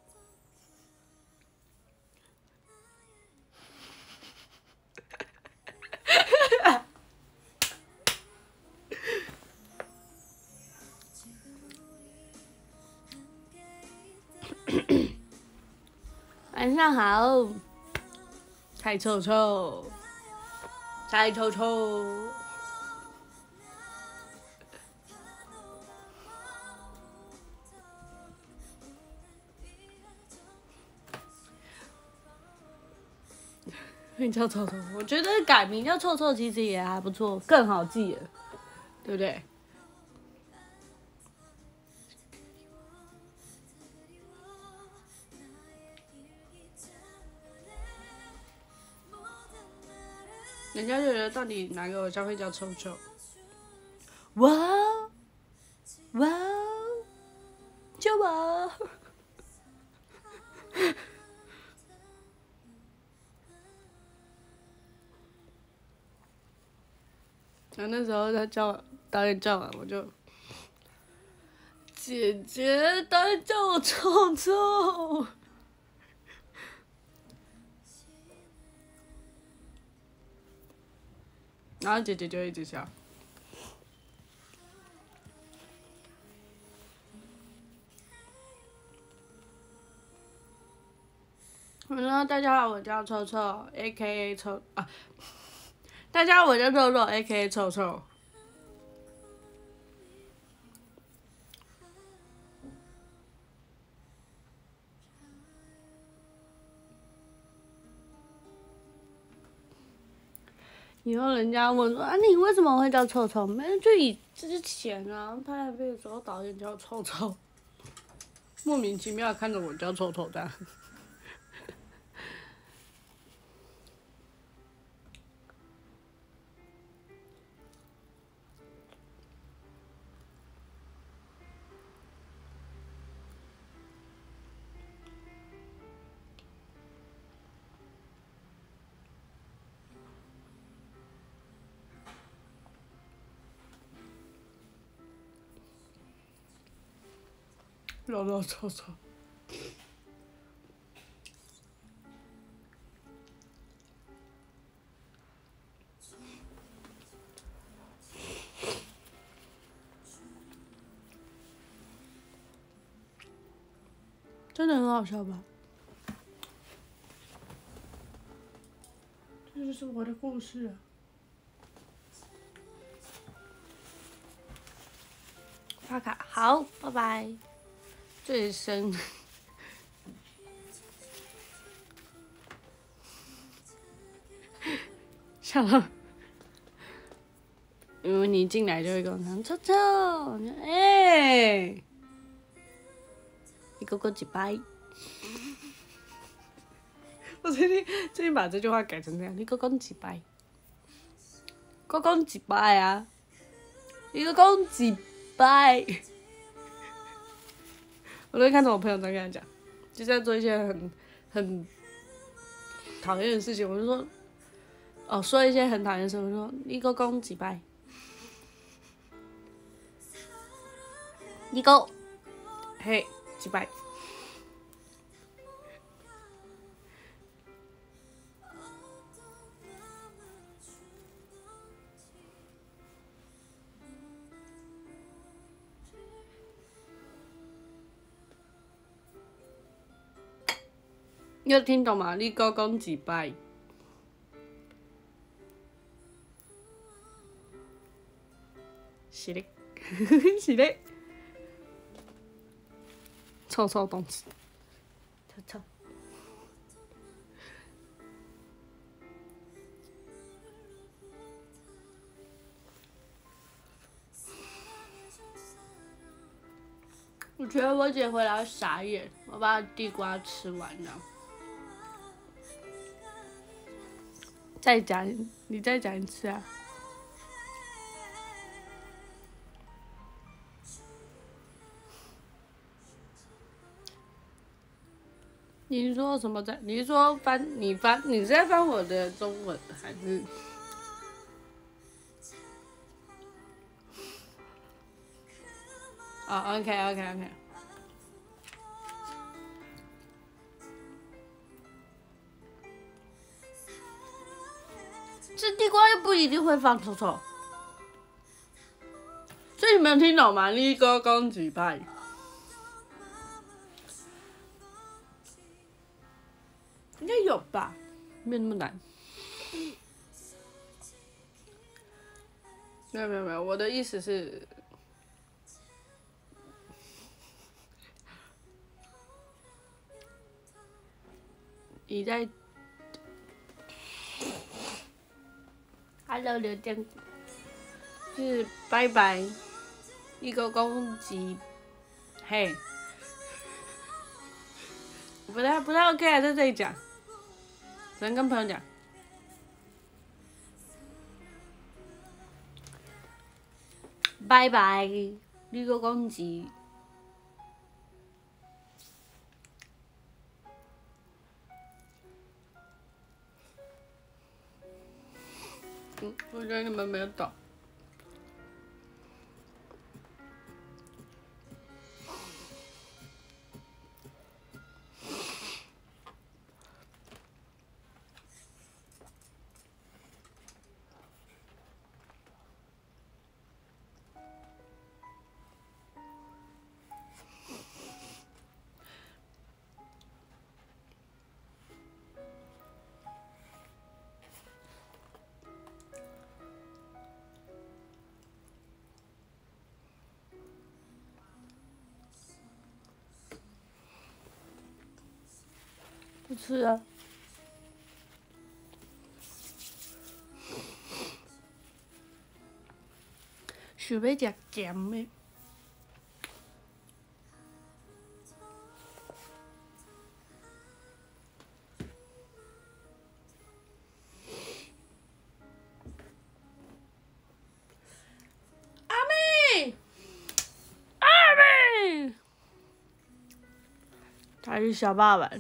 S1: 晚上好，蔡臭臭，蔡臭臭。名叫臭臭，我觉得改名叫臭臭其实也还不错，更好记了，对不对？人家就觉得到底哪个偶像会叫臭臭？哇哇，就我。然后那时候他叫导演叫完，我就姐姐，导演叫我臭臭。然后姐姐就一直笑。我说大家好，我叫臭臭 ，A.K.A 臭啊。大家好，我叫肉肉 ，A.K.A 臭臭。以后人家问说啊，你为什么会叫臭臭？没有，就以之前啊拍 MV 的时候，导演叫臭臭，莫名其妙看着我叫臭臭的。肉肉臭臭。真的很好笑吧？ 这就是我的故事啊。发卡好，拜拜。最深。笑了。因为你一进来就会跟我讲臭臭，哎，你给我几拜。我最近把这句话改成这样，你给我几拜，给我讲几拜啊，你给我讲几拜。我都会看着我朋友这样跟他讲，就在做一些很讨厌的事情，我就说，哦，说一些很讨厌的事，我就说你给我讲几拜，你给我，嘿，几拜。你有听懂吗？你给我讲几拜？是的，是的。臭臭东西，臭臭。我觉得我姐回来傻眼，我把地瓜吃完了。再讲，你再讲一次啊！你说什么在？你是说你是在翻我的中文还是？哦 ，OK。吃地瓜又不一定会放臭臭，所以你没有听懂吗？你给我讲几拜？应该有吧，没有那么难。没有，我的意思是，你在 ，Hello 刘建，是拜拜，一个公鸡，嘿，不太 OK 啊，在这里讲，只能跟朋友讲。拜拜，你个公鸡。我觉得你们没有懂。不吃啊。想要食咸的。阿妹，他是小爸爸。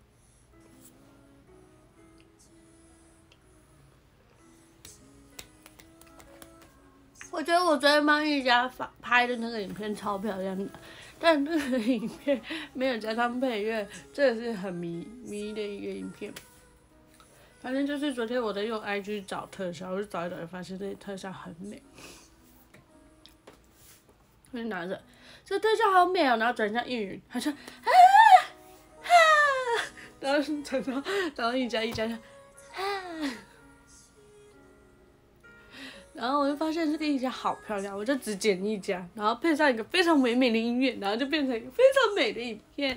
S1: 我觉得我昨天帮玉佳拍的那个影片超漂亮的，但那个影片没有加上配乐，真的是很迷的一个影片。反正就是昨天我在用 IG 找特效，我就找一找，发现这些特效很美。我就拿着，这特效好美哦，然后转向英语，他说啊，然后转到玉佳就啊。 然后我就发现这个一家好漂亮，我就只剪一家，然后配上一个非常唯美的音乐，然后就变成一个非常美的影片，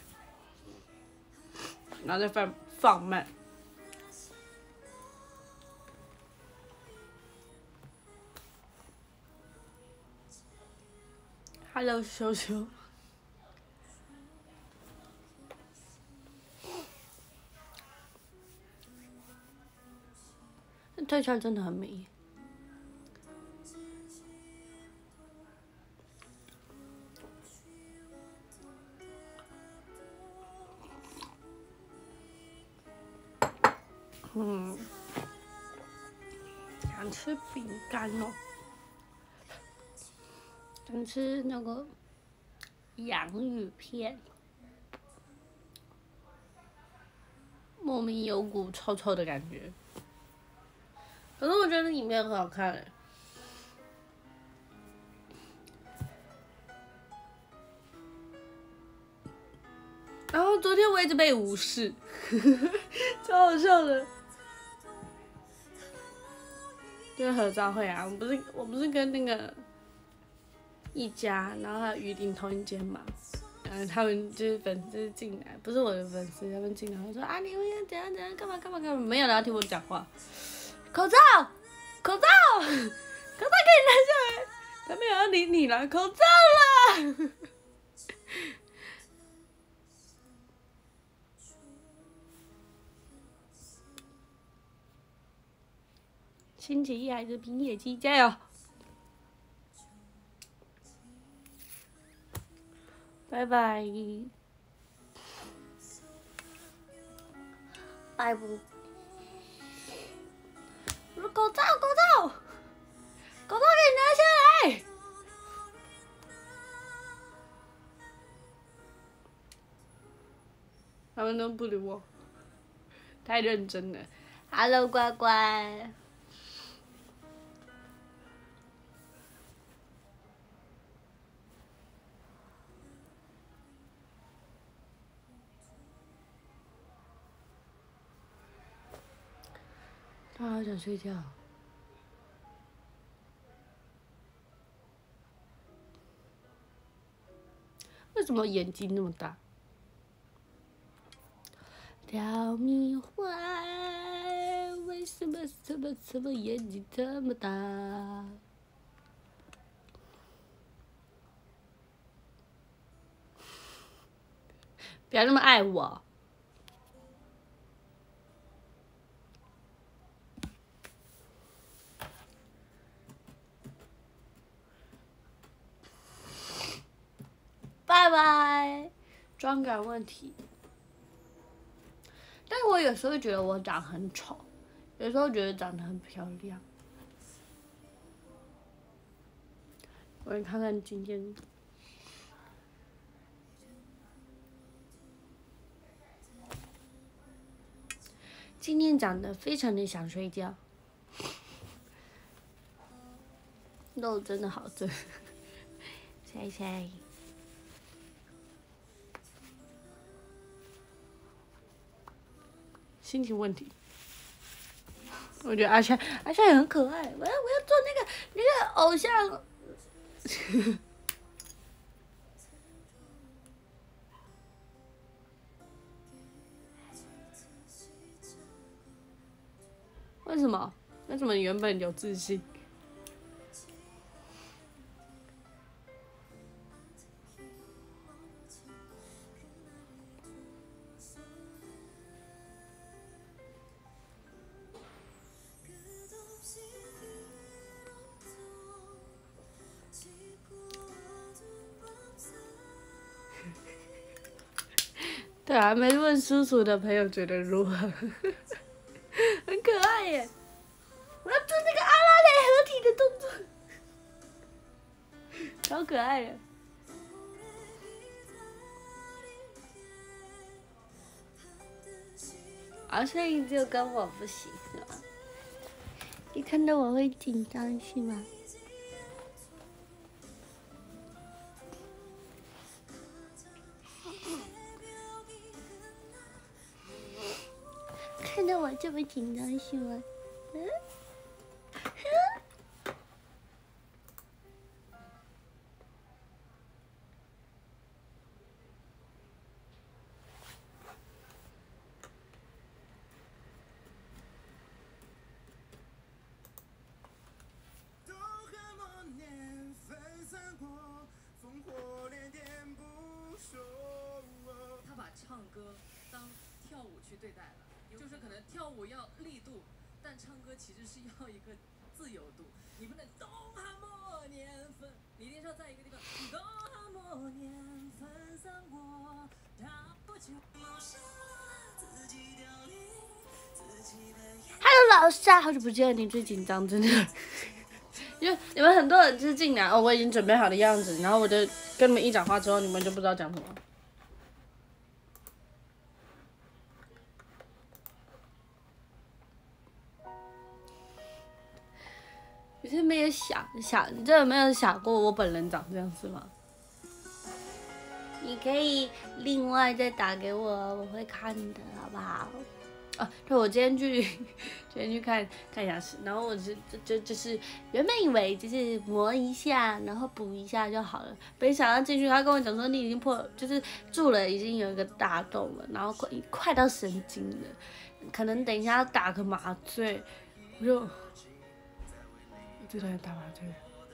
S1: 然后再放慢。Hello， 羞羞。那特效真的很美。想吃饼干哦，想吃那个洋芋片，莫名有股臭臭的感觉。可是我觉得影片很好看诶。然后昨天我一直被无视，超好笑的。就是合照会啊，我不是跟那个一家，然后还有于林同一间嘛，然后他们就是粉丝进来，不是我的粉丝，他们进来，我说啊你们要怎样怎样，干嘛干嘛干嘛，没有人要听我讲话。口罩，口罩，口罩给你拿下来，他没有要理你了，口罩啦。星期一还是平野鸡，加油！拜拜，拜不。口罩，口罩，口罩给你拿下来！他们都不理我，太认真了。Hello， 乖乖。他好想睡觉。为什么眼睛那么大？条迷幻，为什么眼睛这么大？不要那么爱我。拜拜，妆感问题。但是我有时候觉得我长很丑，有时候觉得长得很漂亮。我来看看今天。今天长得非常的想睡觉，肉真的好正，晒晒。心情问题，我觉得阿夏也很可爱，我要做那个偶像。为什么？为什么你原本有自信？对啊，没问叔叔的朋友觉得如何？很可爱耶！我要做那个阿拉蕾合体的动作，超可爱的。啊，所以就跟我不行是吗？你看到我会紧张是吗？看到我这么紧张是吗？
S2: 对待了，就是可能跳舞要力度，但唱歌其实是要一个自由度，你不能东汉末年分，你一定是要在一个地方东汉末年分散我，他不就自己凋零，自己的。
S1: Hello， 老夏，好久不见，你最紧张真的。因为你们很多人就是进来哦，我已经准备好的样子，然后我就跟你们一讲话之后，你们就不知道讲什么。你是没有想，你真的没有想过我本人长这样子吗？你可以另外再打给我，我会看的，好不好？啊，对，我今天去看牙齿，然后我就是原本以为就是磨一下，然后补一下就好了，没想到进去他跟我讲说你已经就是蛀了，已经有一个大洞了，然后快到神经了，可能等一下要打个麻醉，我就在打麻醉，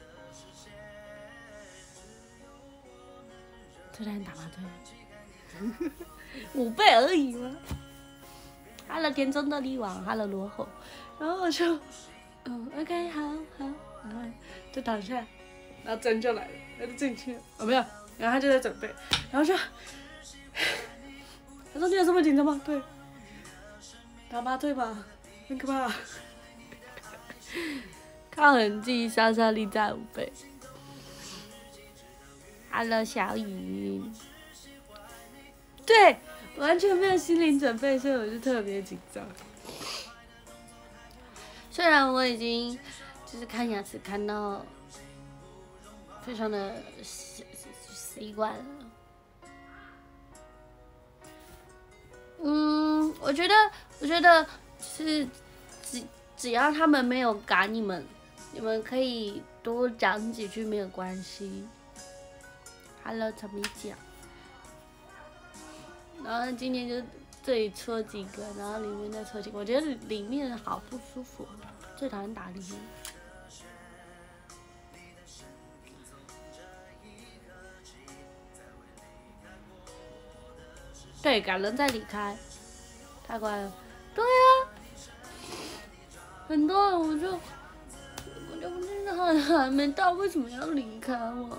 S1: 就在打麻醉，5倍而已吗？Hello， 田中的力王 ，Hello 罗吼，然后我就，OK， 好，就躺下，然后针就来了，他就进去了，没有，然后他就在准备，然后就，他说你有这么紧张吗？对，打麻醉吧，很可怕，抗痕剂杀伤力在5倍。Hello， 小雨，对。完全没有心理准备，所以我就特别紧张。虽然我已经就是看牙齿看到非常的习惯了，我觉得是只要他们没有赶你们可以多讲几句没有关系。Hello， 陈米讲。然后今天就这里戳几个，然后里面再戳几个，我觉得里面好不舒服，最讨厌打里面。对，赶人再离开，太乖了。对啊，很多人我就不知道还没到，为什么要离开我？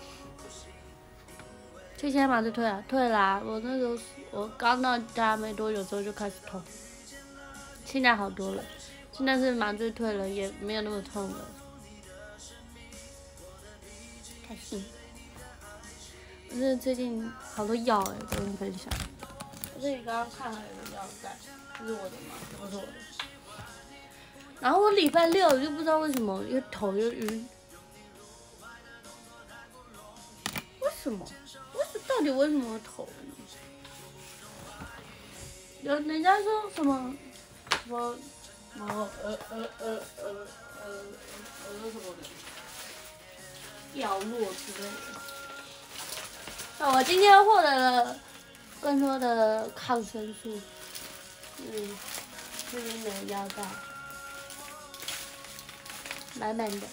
S1: 现在麻醉退啦，我那时候我刚到家没多久之后就开始痛，现在好多了，现在是麻醉退了，也没有那么痛了，开心。我真的最近好多药跟你分享。我这里刚刚看了有个药袋，这是我的吗？这不是我的。然后我礼拜6就不知道为什么又头又晕，为什么？到底为什么会头晕？有人家说什么什么什么什么的掉落之类的。那我今天获得了更多的抗生素，这边的腰带，满满的。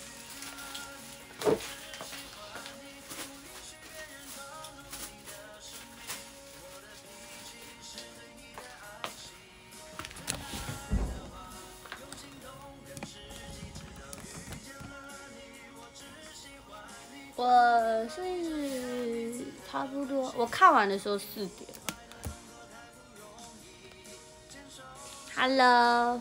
S1: 我是差不多，我看完的时候4点。Hello，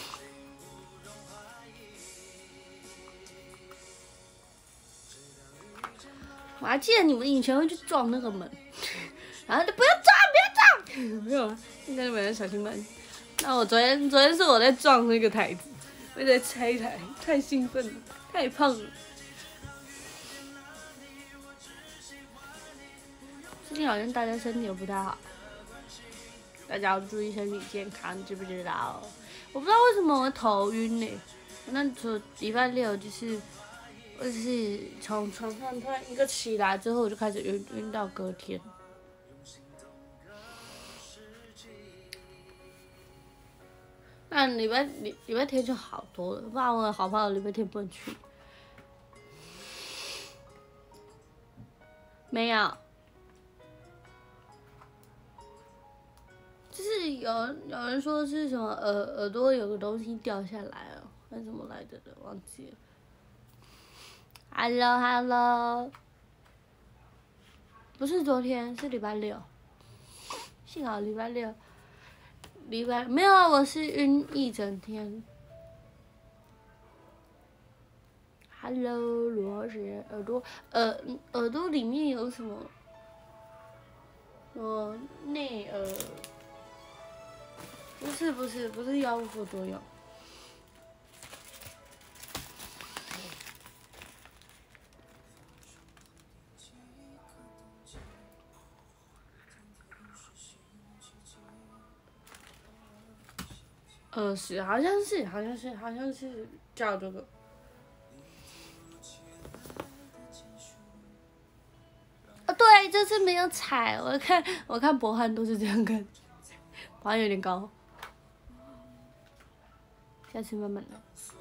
S1: 我还记得你们以前会去撞那个门，然后就不要撞，没有啊，现在你们要小心门。那我昨天是我在撞那个台子，我在拆台，太兴奋了，太胖了。最近好像大家身体都不太好，大家要注意身体健康，知不知道？我不知道为什么我头晕呢？那礼拜6就是从床上突然一个起来之后，我就开始晕到隔天。那礼拜天就好多了，不然我好怕我礼拜天不能去。没有。就是是有人说是什么耳朵有个东西掉下来了，还是怎么来的的，忘记了。Hello， 不是昨天，是礼拜六。幸好礼拜六，没有啊，我是晕一整天。Hello， 罗姐，耳朵里面有什么？内耳？不是药物副作用。是，好像是叫这个。对，这次没有踩，我看博汉都是这样看，博汉有点高，下次慢慢来。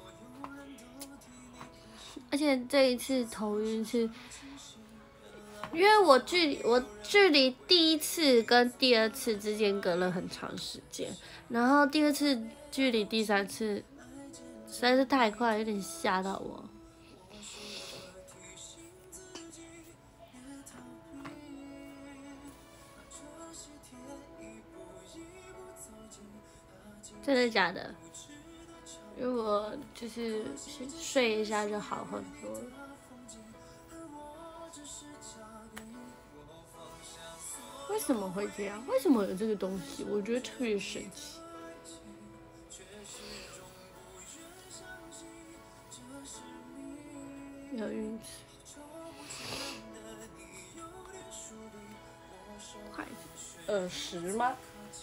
S1: 而且这一次头晕是，因为我距离第一次跟第二次之间隔了很长时间，然后第二次距离第三次实在是太快，有点吓到我。真的假的？因为我就是睡一下就好很多了。为什么会这样？为什么有这个东西？我觉得特别神奇。有晕车。筷子，10吗？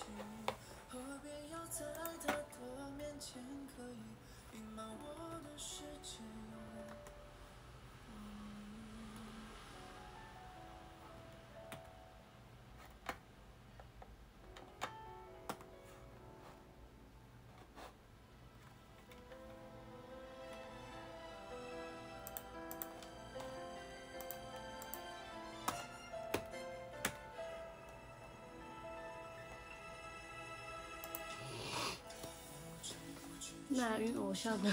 S1: 那晕偶像的。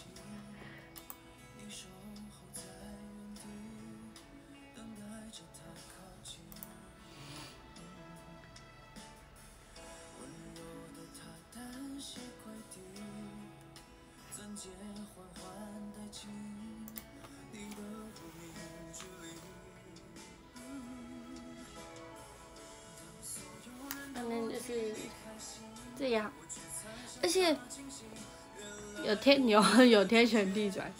S1: 反正就是这样，而且有天旋地转。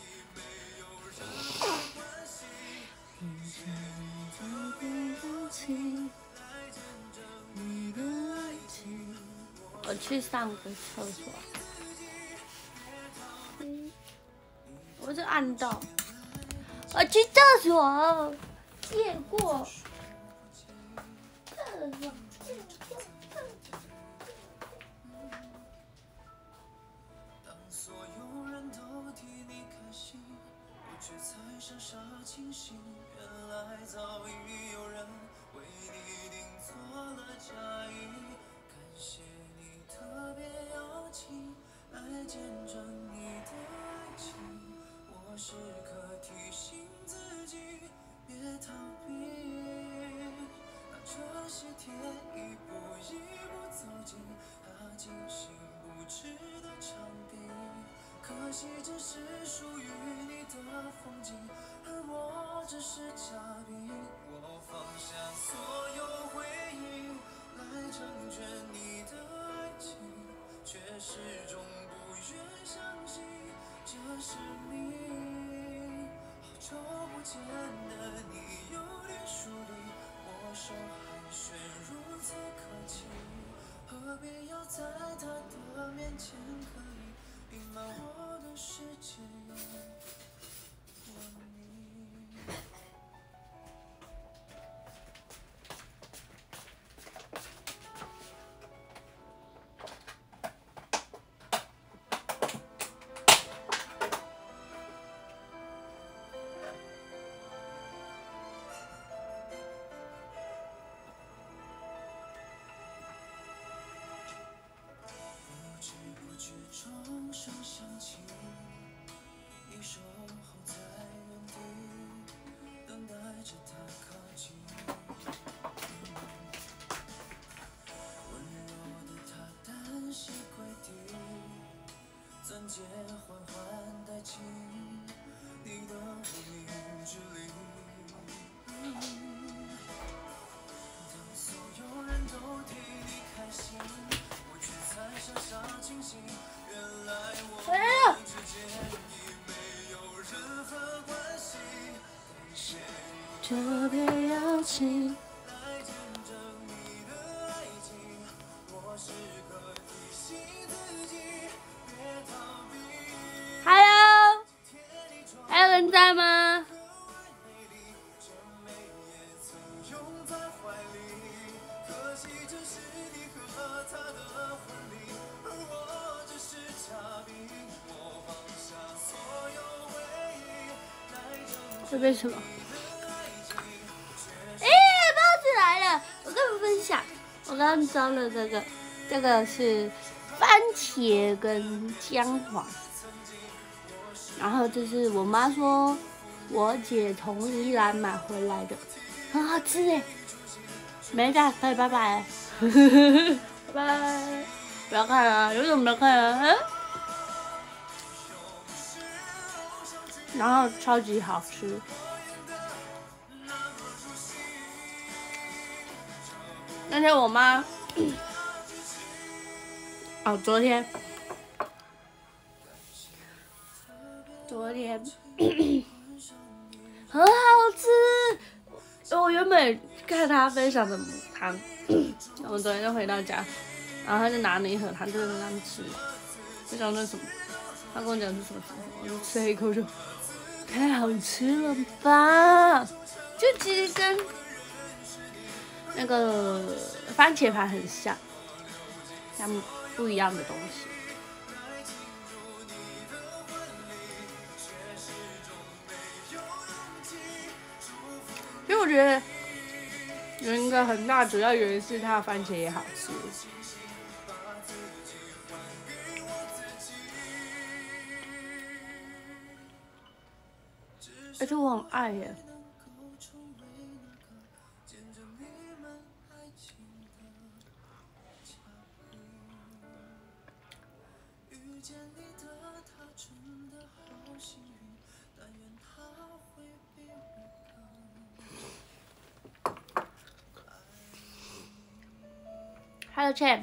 S1: 我去上个厕所。我是按到。我去厕所，借过。厕所。 特别邀请。Hello， 还有人在吗？这杯什么？包子来了！我跟你们分享，我刚刚装了这个是番茄跟姜黄，然后这是我妈说我姐从宜兰买回来的，很好吃哎。没打开，拜拜，拜拜，不要看啊！有什么不要看啊？然后超级好吃。那天我妈，昨天很好吃。我原本看她分享的母汤，我们昨天就回到家，然后她就拿了一盒汤，就在那边吃。我想那什么，她跟我讲是什么，我就吃了一口就，太好吃了吧！就其实跟那个番茄盘很像，但不一样的东西。因为我觉得有一个很大主要原因是它的番茄也好吃，而且我很爱耶。Hello Chen，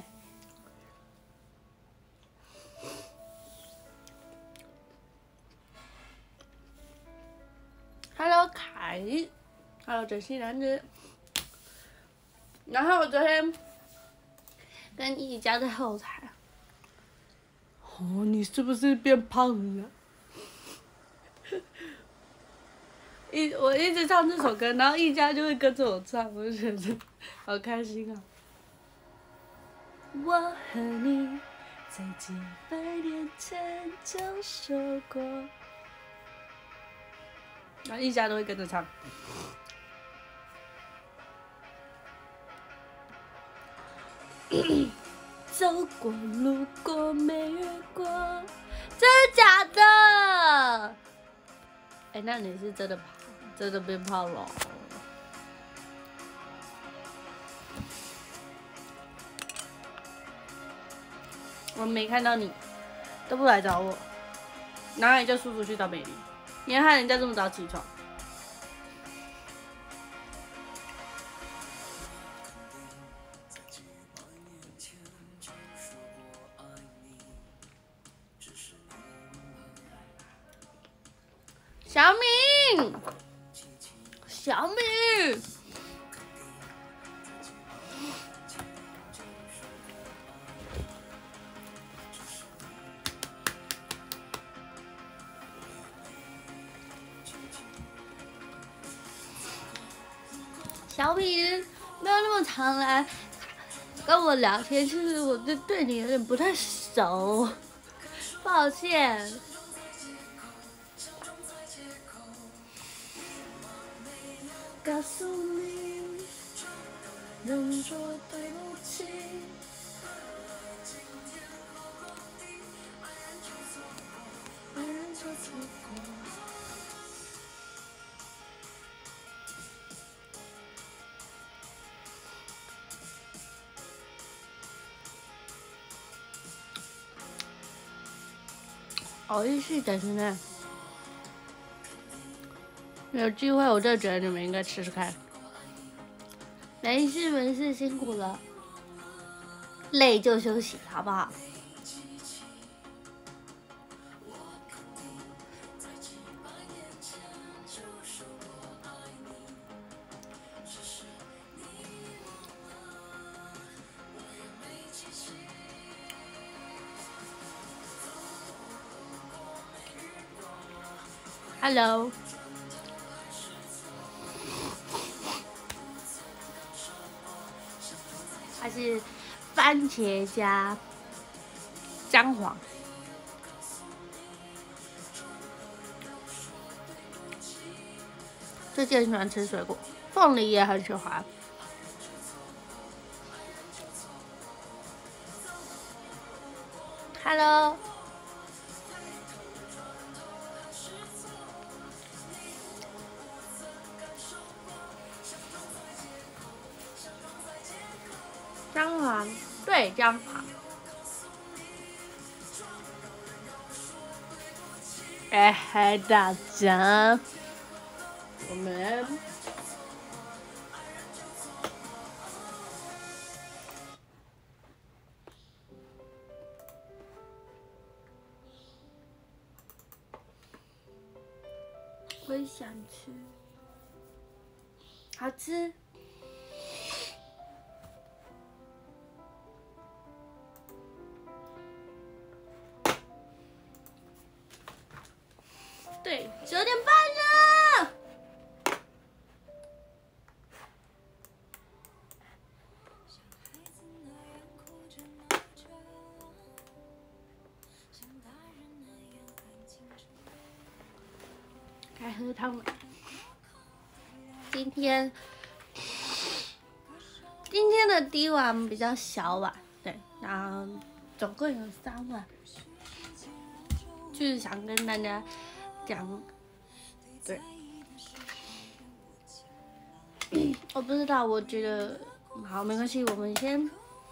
S1: Hello 凯 ，Hello 整形男子。然后我昨天跟一家在后台，你是不是变胖了？我一直唱这首歌，然后一家就会跟着我唱，我就觉得好开心啊！我和你在几百年前就说过，然后一家都会跟着唱。走过路过没越过，真的假的？那你是真的变胖了。我没看到你，都不来找我，然后你就叔叔去找美丽，你还害人家这么早起床。小敏，小敏。小敏没有那么常来跟我聊天，其实我对你有点不太熟，抱歉。告诉你，用说对不起。 美味しいですね。有机会我就觉得你们应该吃吃看。没事没事，辛苦了，累就休息，好不好？Hello， 它是番茄加姜黄，最近很喜欢吃水果，凤梨也很喜欢。Hello。姜黄，对，姜黄。嗨，大家，我们我也想吃，好吃。对，9点半了。该喝汤了。今天的第一碗比较小碗，对，然后总共有3碗，就是想跟大家讲，对，我不知道，我觉得好没关系，我们先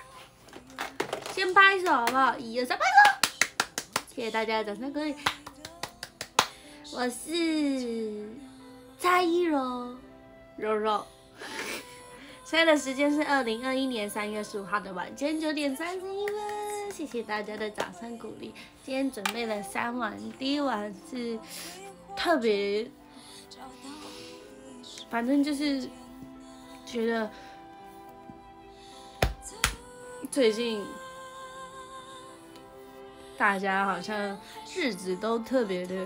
S1: 拍手好不好？1、2、3，拍手！谢谢大家的掌声鼓励。我是蔡依柔，柔柔。现在的时间是2021年3月15号的晚间9点31分，谢谢大家的掌声鼓励。今天准备了3碗，第一碗是特别，反正就是觉得最近大家好像日子都特别的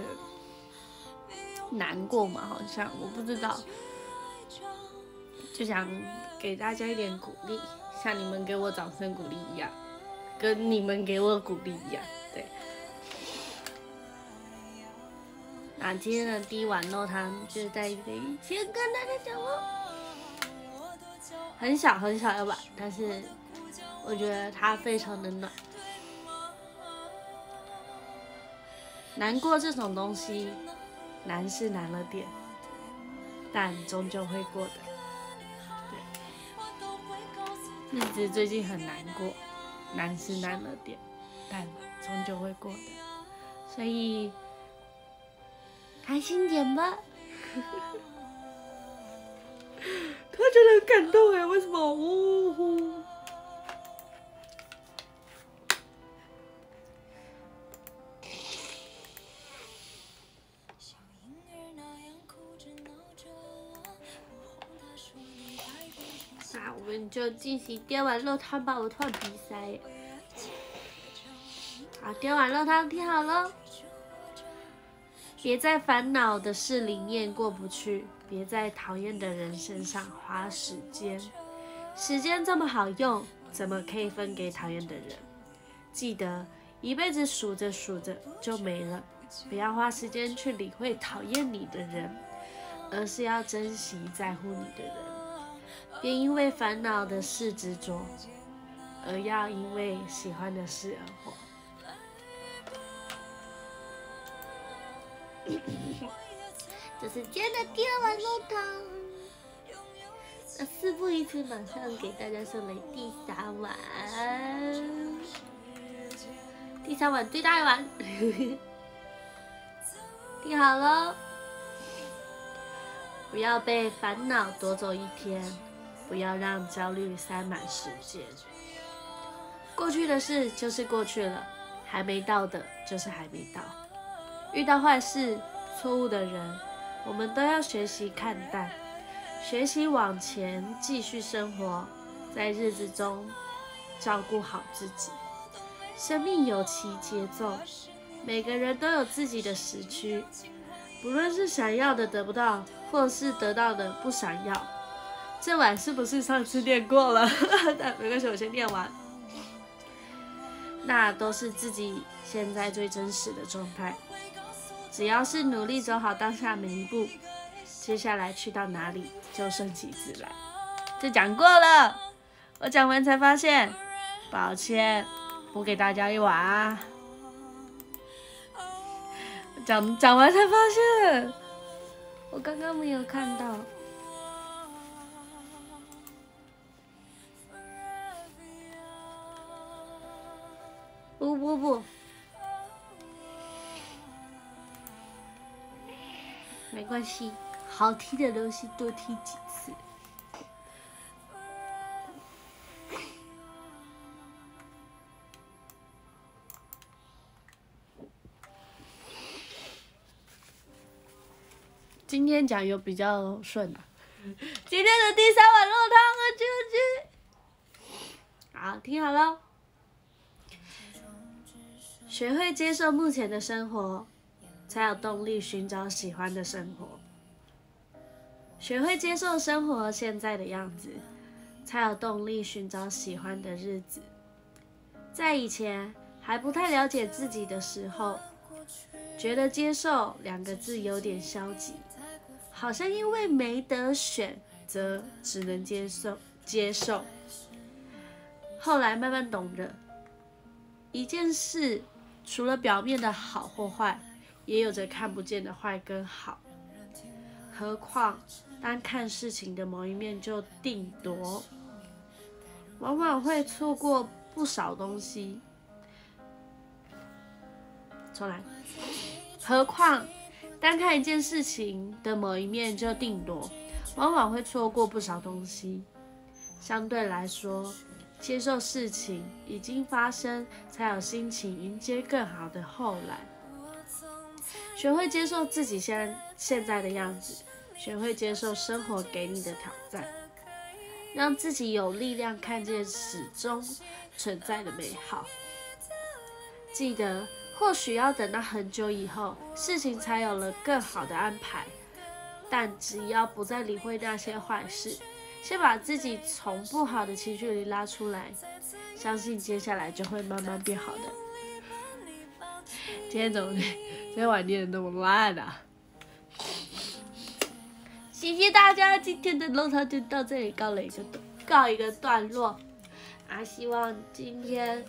S1: 难过嘛，好像我不知道，就想给大家一点鼓励，像你们给我掌声鼓励一样，跟你们给我鼓励一样，对。那今天的第一碗肉汤就是在这里先跟大家讲哦，很小很小一碗，但是我觉得它非常的暖。难过这种东西，难是难了点，但终究会过的。对，日子最近很难过，难是难了点，但终究会过的。所以开心点吧。他真的很感动哎，为什么？呜呼。那我们就进行第二碗肉汤吧，我突然鼻塞。好，第二碗肉汤听好了。别在烦恼的事里面过不去，别在讨厌的人身上花时间。时间这么好用，怎么可以分给讨厌的人？记得一辈子数着数着就没了，不要花时间去理会讨厌你的人，而是要珍惜在乎你的人。别因为烦恼的事执着，而要因为喜欢的事而活。这是今天的第二碗肉汤。那事不宜迟，马上给大家送来第3碗。第3碗最大一碗。 听好了，不要被烦恼夺走一天，不要让焦虑塞满时间。过去的事就是过去了，还没到的就是还没到。遇到坏事、错误的人，我们都要学习看淡，学习往前继续生活，在日子中照顾好自己。生命有其节奏，每个人都有自己的时区，不论是想要的得不到，或是得到的不想要。这晚是不是上次念过了？但没关系，我先念完。那都是自己现在最真实的状态。只要是努力走好当下每一步，接下来去到哪里就顺其自然。这讲过了，我讲完才发现，抱歉，补给大家一碗啊。讲完才发现，我刚刚没有看到。不，没关系，好听的东西多听几次。今天讲有比较顺啊。今天的第3碗肉汤了，好，听好了。学会接受目前的生活，才有动力寻找喜欢的生活。学会接受生活现在的样子，才有动力寻找喜欢的日子。在以前还不太了解自己的时候，觉得接受2个字有点消极，好像因为没得选择，只能接受。后来慢慢懂得，一件事除了表面的好或坏，也有着看不见的坏跟好。何况单看事情的某一面就定夺，往往会错过不少东西。重来。何况单看一件事情的某一面就定夺，往往会错过不少东西。相对来说，接受事情已经发生，才有心情迎接更好的后来。学会接受自己现在的样子，学会接受生活给你的挑战，让自己有力量看见始终存在的美好。记得，或许要等到很久以后，事情才有了更好的安排，但只要不再理会那些坏事，先把自己从不好的情绪里拉出来，相信接下来就会慢慢变好的。今天晚念的那么烂啊！谢谢大家，今天的肉汤就到这里告一个段落啊！希望今天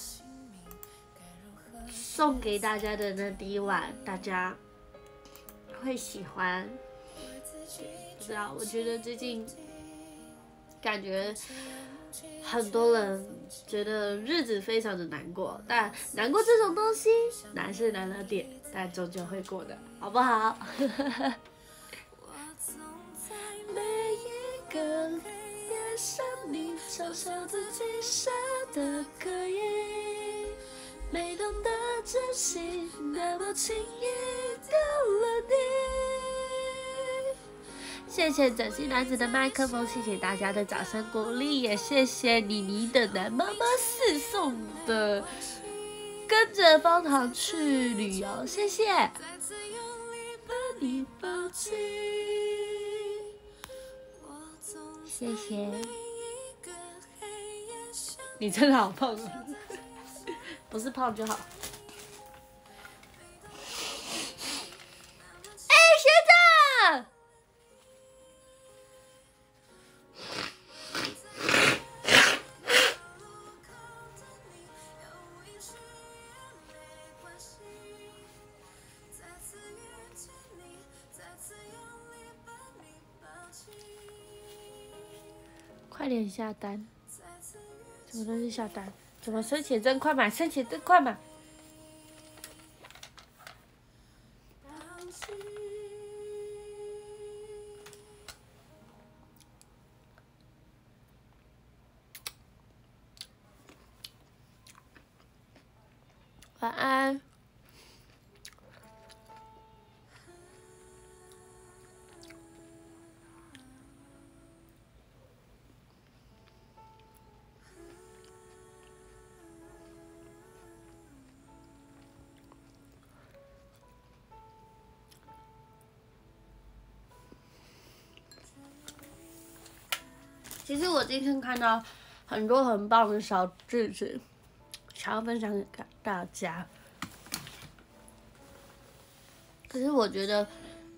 S1: 送给大家的那第一碗，大家会喜欢。不知道，我觉得最近感觉很多人觉得日子非常的难过，但难过这种东西难是难了点，但终究会过的，好不好？每一个夜上你嘲笑自己傻得可以，没懂得珍惜，那么轻易丢了你。谢谢整形男子的麦克风，谢谢大家的掌声鼓励，也谢谢妮妮的男妈妈4送的跟着方糖去旅游，谢谢。谢谢。你真的好胖啊！不是胖就好。哎，学长！快点下单！什么东西下单？怎么生写真快买？生写真快买！ 其实我今天看到很多很棒的小句子，想要分享给大家。可是我觉得，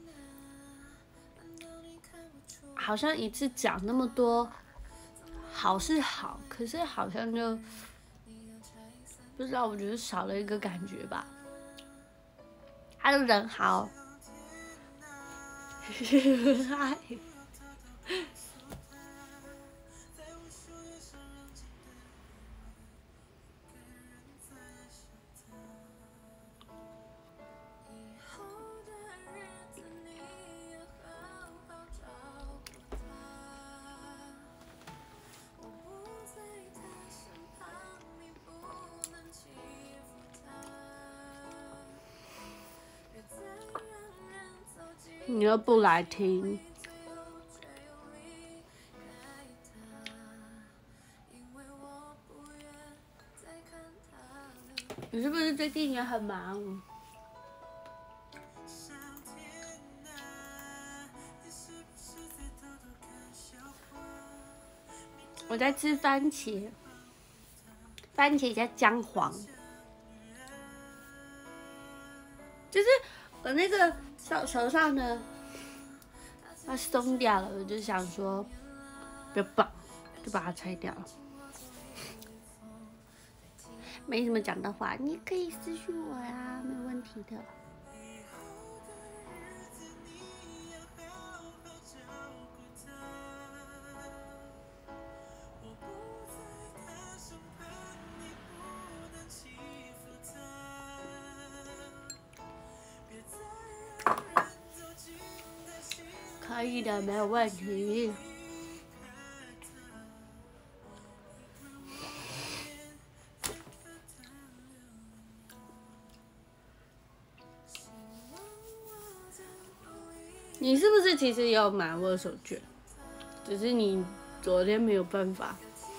S1: 好像一次讲那么多，好是好，可是好像就不知道，我觉得少了一个感觉吧。他的人好，嗨。你又不来听，你是不是最近也很忙？我在吃番茄，番茄加姜黄，就是我那个手上呢，它松掉了，我就想说不要绑，就把它拆掉了。没什么讲的话，你可以私讯我呀，没有问题的。可以的，没有问题。你是不是其实也有买握手券，只是你昨天没有办法？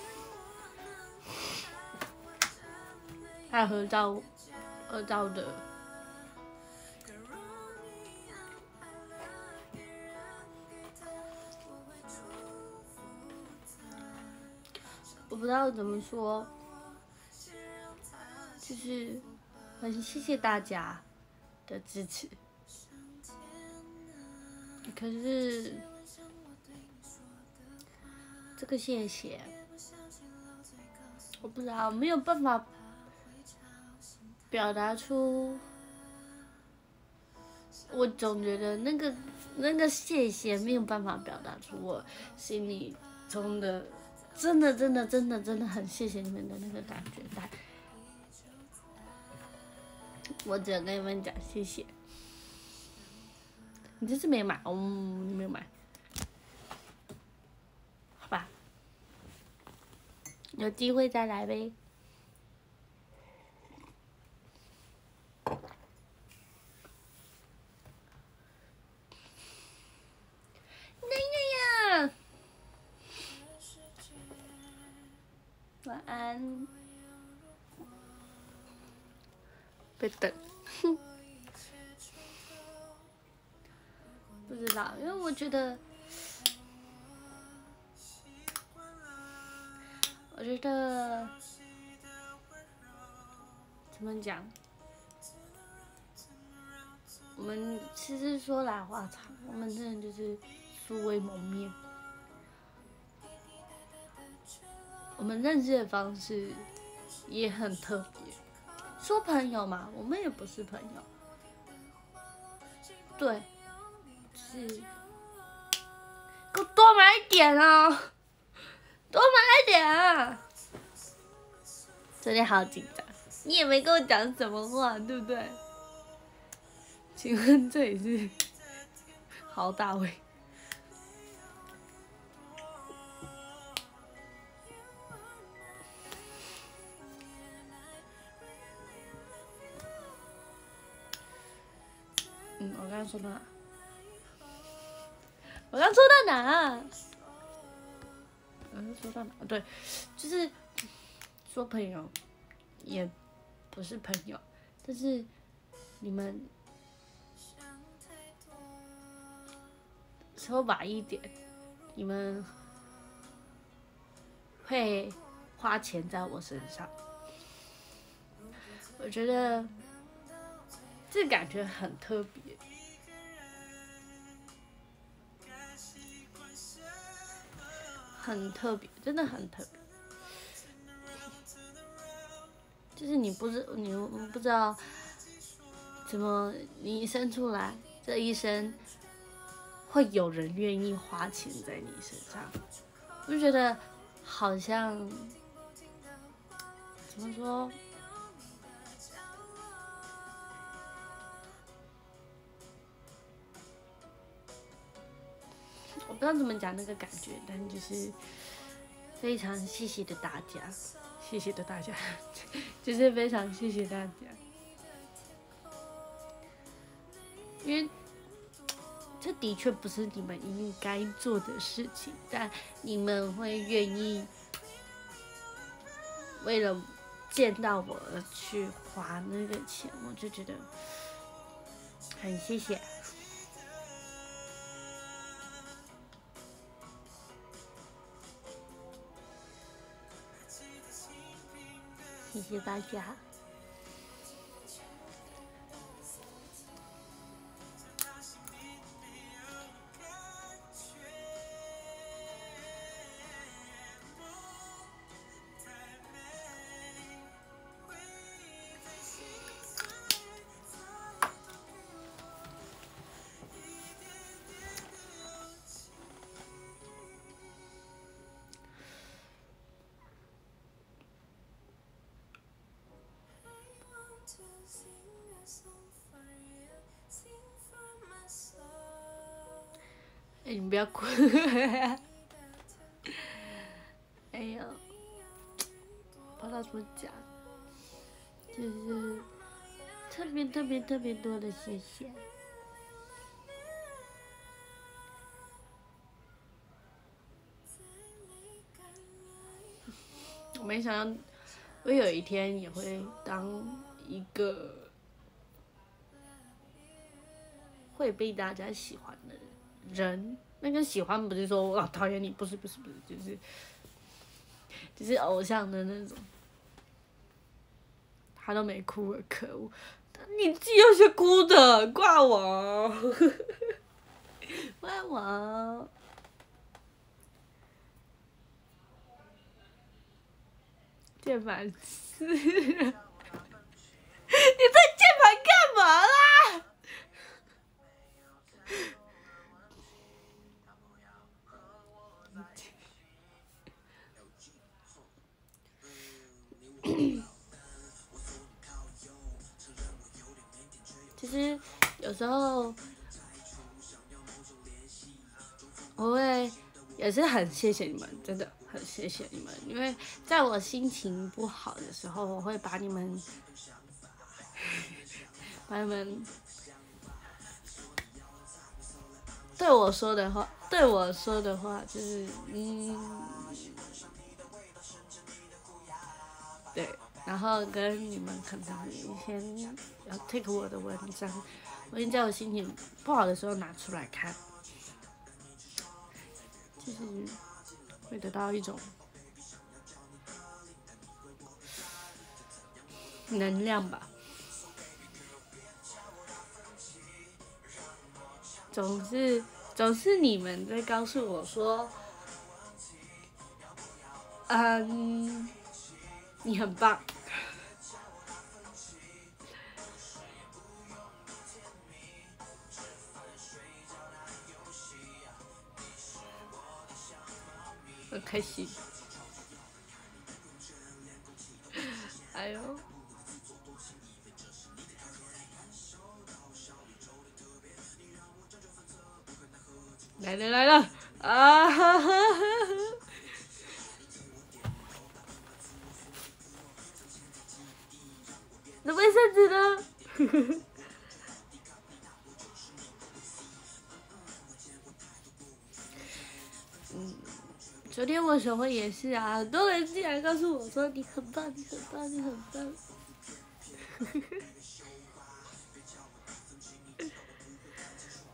S1: 还有合照的。我不知道怎么说，就是很谢谢大家的支持。可是这个谢谢，我不知道，没有办法表达出。我总觉得那个谢谢没有办法表达出我心里中的真的很谢谢你们的那个感觉，但我只能跟你们讲谢谢。你这次没买，你没有买，好吧？有机会再来呗。呀，晚安。被等。不知道，因为我觉得怎么讲？我们其实说来话长，我们真的就是素未谋面。我们认识的方式也很特别，说朋友嘛，我们也不是朋友。对，是，给我多买一点啊，多买一点啊！昨天好紧张，你也没跟我讲什么话，对不对？请问这里是郝大卫？我刚刚说到哪？我刚说到哪？说到哪？对，就是说朋友，也不是朋友，但是你们说白一点，你们会花钱在我身上。我觉得这感觉很特别，很特别，真的很特别。就是你不知道怎么你生出来这一生会有人愿意花钱在你身上，我就觉得好像怎么说？我不知道怎么讲那个感觉，但就是非常谢谢的大家，谢谢的大家，就是非常谢谢大家，因为这的确不是你们应该做的事情，但你们会愿意为了见到我而去花那个钱，我就觉得很谢谢。谢谢大家。你不要哭。哎呀，不知道怎么讲，就是特别多的谢谢。我没想到我有一天也会当一个会被大家喜欢的人。那个喜欢不是说我讨厌你，不是，就是偶像的那种。他都没哭了，可恶！你自己有些哭的，怪我，怪我。键盘师，你在键盘干嘛啦？其实有时候我会也是很谢谢你们，真的很谢谢你们，因为在我心情不好的时候，我会把你们对我说的话就是对，然后跟你们可能以前要 take 我的文章，我已经在我心情不好的时候拿出来看，就是会得到一种能量吧。总是你们在告诉我说，你很棒。很开心。哎呦。来了啊！哈哈哈！那卫生纸呢？昨天我手绘也是啊，很多人竟然告诉我说你很棒，你很棒，你很棒。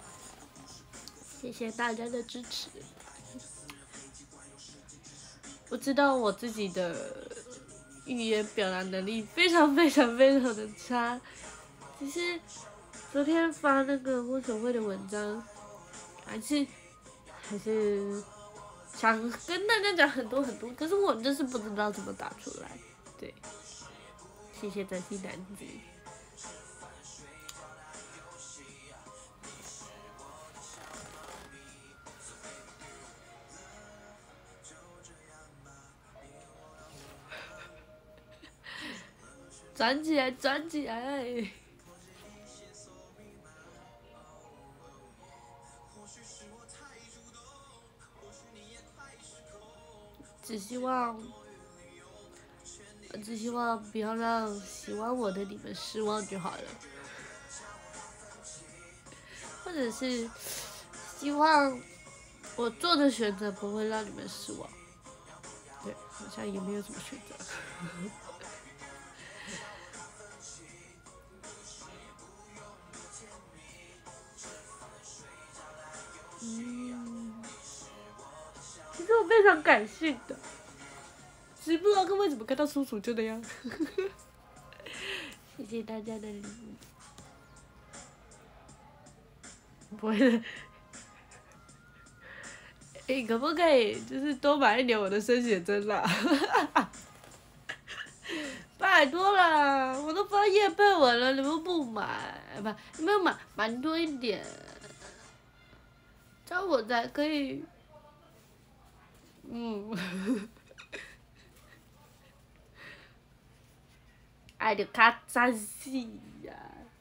S1: 谢谢大家的支持。 我知道我自己的语言表达能力非常非常非常的差，只是昨天发那个握手会的文章，还是想跟大家讲很多很多，可是我就是不知道怎么打出来。对，谢谢真心男子。转起来，转起来！只希望不要让喜欢我的你们失望就好了，或者是希望我做的选择不会让你们失望。对，好像也没有什么选择。其实我非常感性的，只不知道为什么看到叔叔就那样。谢谢大家的礼物。不会的。可不可以就是多买一点我的生写真啦？拜托啦，我都发业配文了，你们不买，你们买多一点，这样我才可以，爱的卡扎西呀。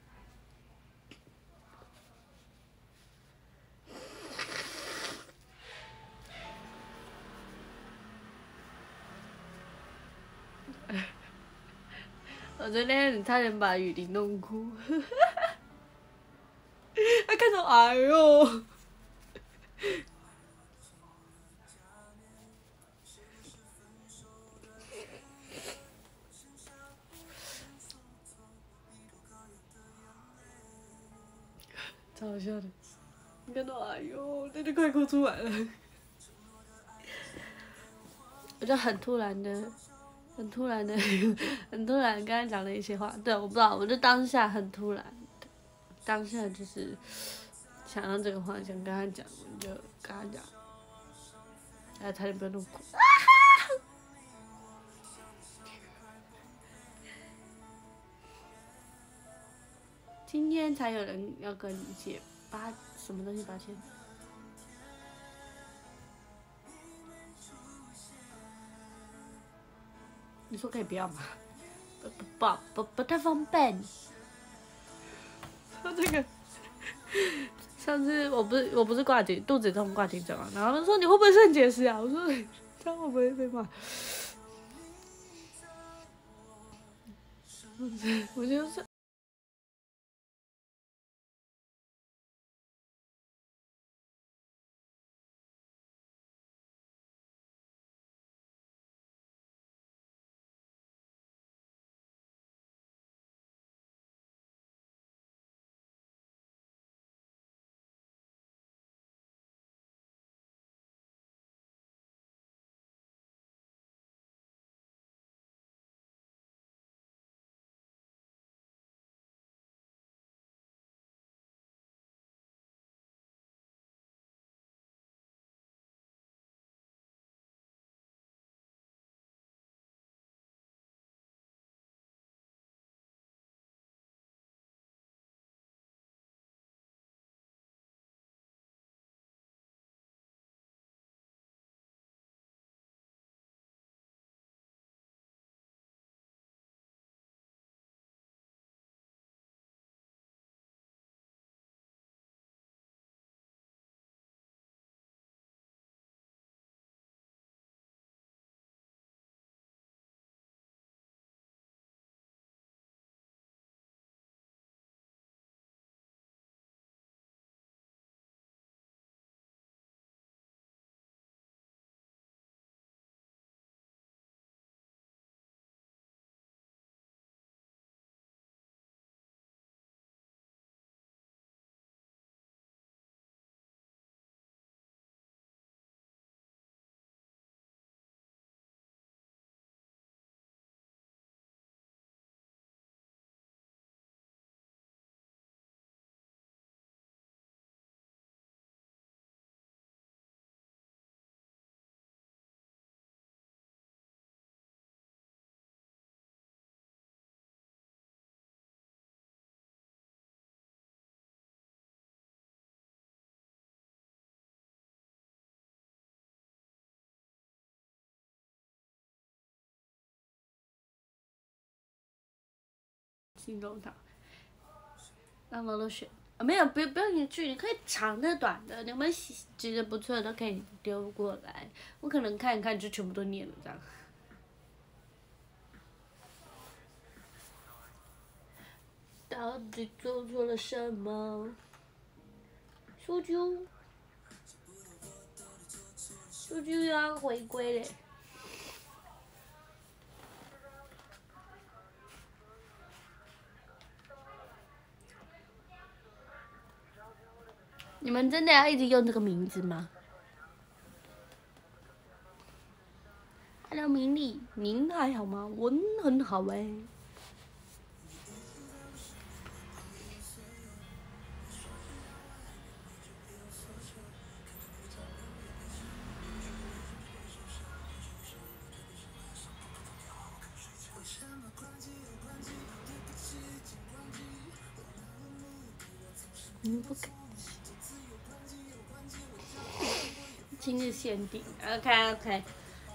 S1: 我昨天差点把雨林弄哭，他看到哎呦。超好笑的，你看到哎呦，真的快哭出来了。我就很突然的跟他讲了一些话。对，我不知道，我就当下很突然，当下就是想到这个话，想跟他讲，我就跟他讲，他差点被弄哭。今天才有人要跟你借什么东西8000？你说可以不要吗？不太方便。说这个，上次我不是肚子痛挂急诊嘛，然后他说你会不会肾结石啊？我说这样会不会被骂？我就是心中堂。那我都选。没有，不用你去，你可以长的、短的，你们觉得不错的都可以丢过来。我可能看一看就全部都念了这样。到底做错了什么？苏啾又要回归嘞！你们真的要一直用这个名字吗 ？Hello， 明丽，您还好吗？我很好哎。不可今日限定 ，OK，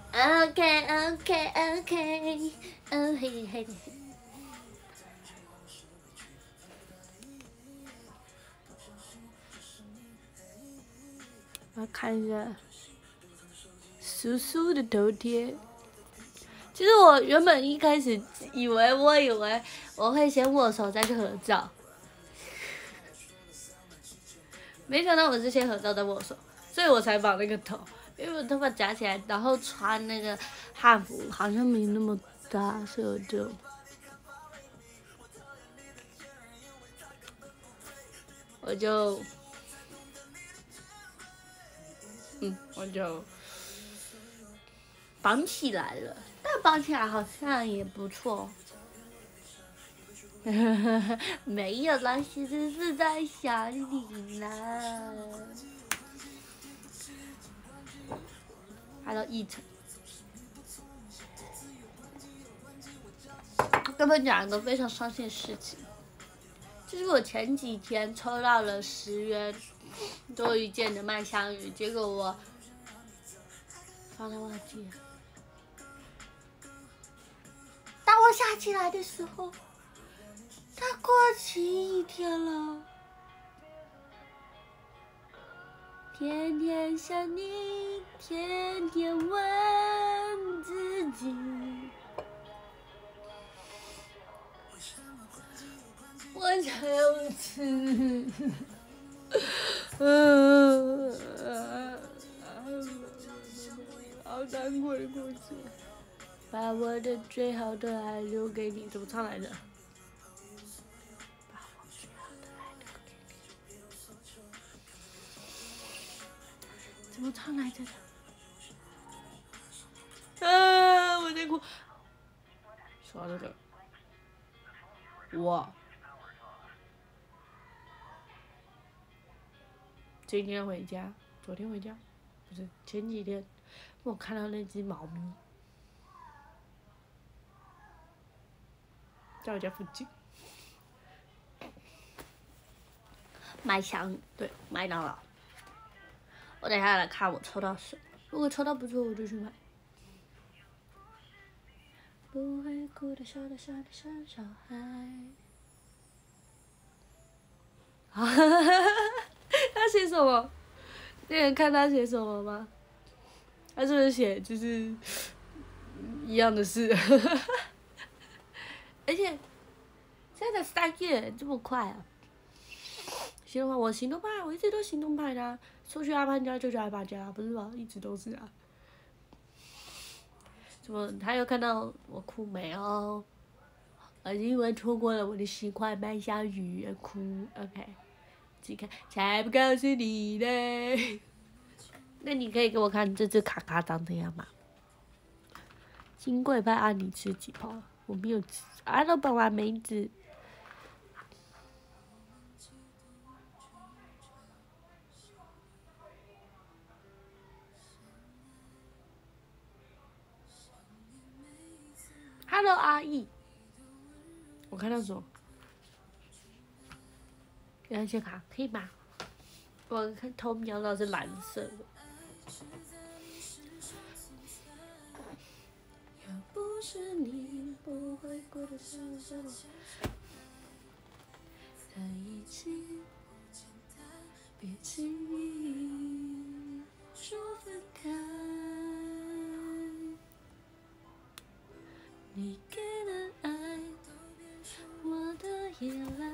S1: 嘿。我看一下，苏苏的头贴。其实我原本一开始以为我会先握手再去合照，没想到我是先合照再握手，所以我才绑那个头，因为我头发夹起来，然后穿那个汉服好像没那么大，所以我就绑起来了，但绑起来好像也不错。没有啦，其实是在想你啦。Hello， 奕晨，根本讲的都非常伤心的事情。就是我前几天抽到了10元多一件的麦香鱼，结果我放在忘记了。当我下起来的时候，它过期1天了。天天想你，天天问自己，我就吃。好难过的故事。把我的最好的爱留给你，怎么唱来着？把我最好的爱留给你，怎么唱来着的？我在哭。说到这个，我今天回家，昨天回家，不是前几天，我看到那只猫咪。在我家附近，麦香鱼，对，麦当劳。我等一下来看我抽到什么，如果抽到不错，我就去买。不会哭的笑的像小孩。他写什么？那人看他写什么吗？他是不是写就是一样的事？而且现在才3月，这么快啊！行动派，我行动派，我一直都行动派的、啊。说去阿潘家就去阿潘家，不是吗？一直都是啊。怎么他又看到我哭没哦？因为错过了我的10块麦香鱼而哭。OK， 自己看，才不告诉你嘞。那你可以给我看这只卡卡长怎样吗？金贵派啊，你吃几包？我没有吃，都绑完梅子。Hello， 阿义，我看到什么？有一些卡可以吗？我看偷瞄到是蓝色的。不是你不会过的生活。 在一起，别轻易说分开。你给的爱，我的依赖，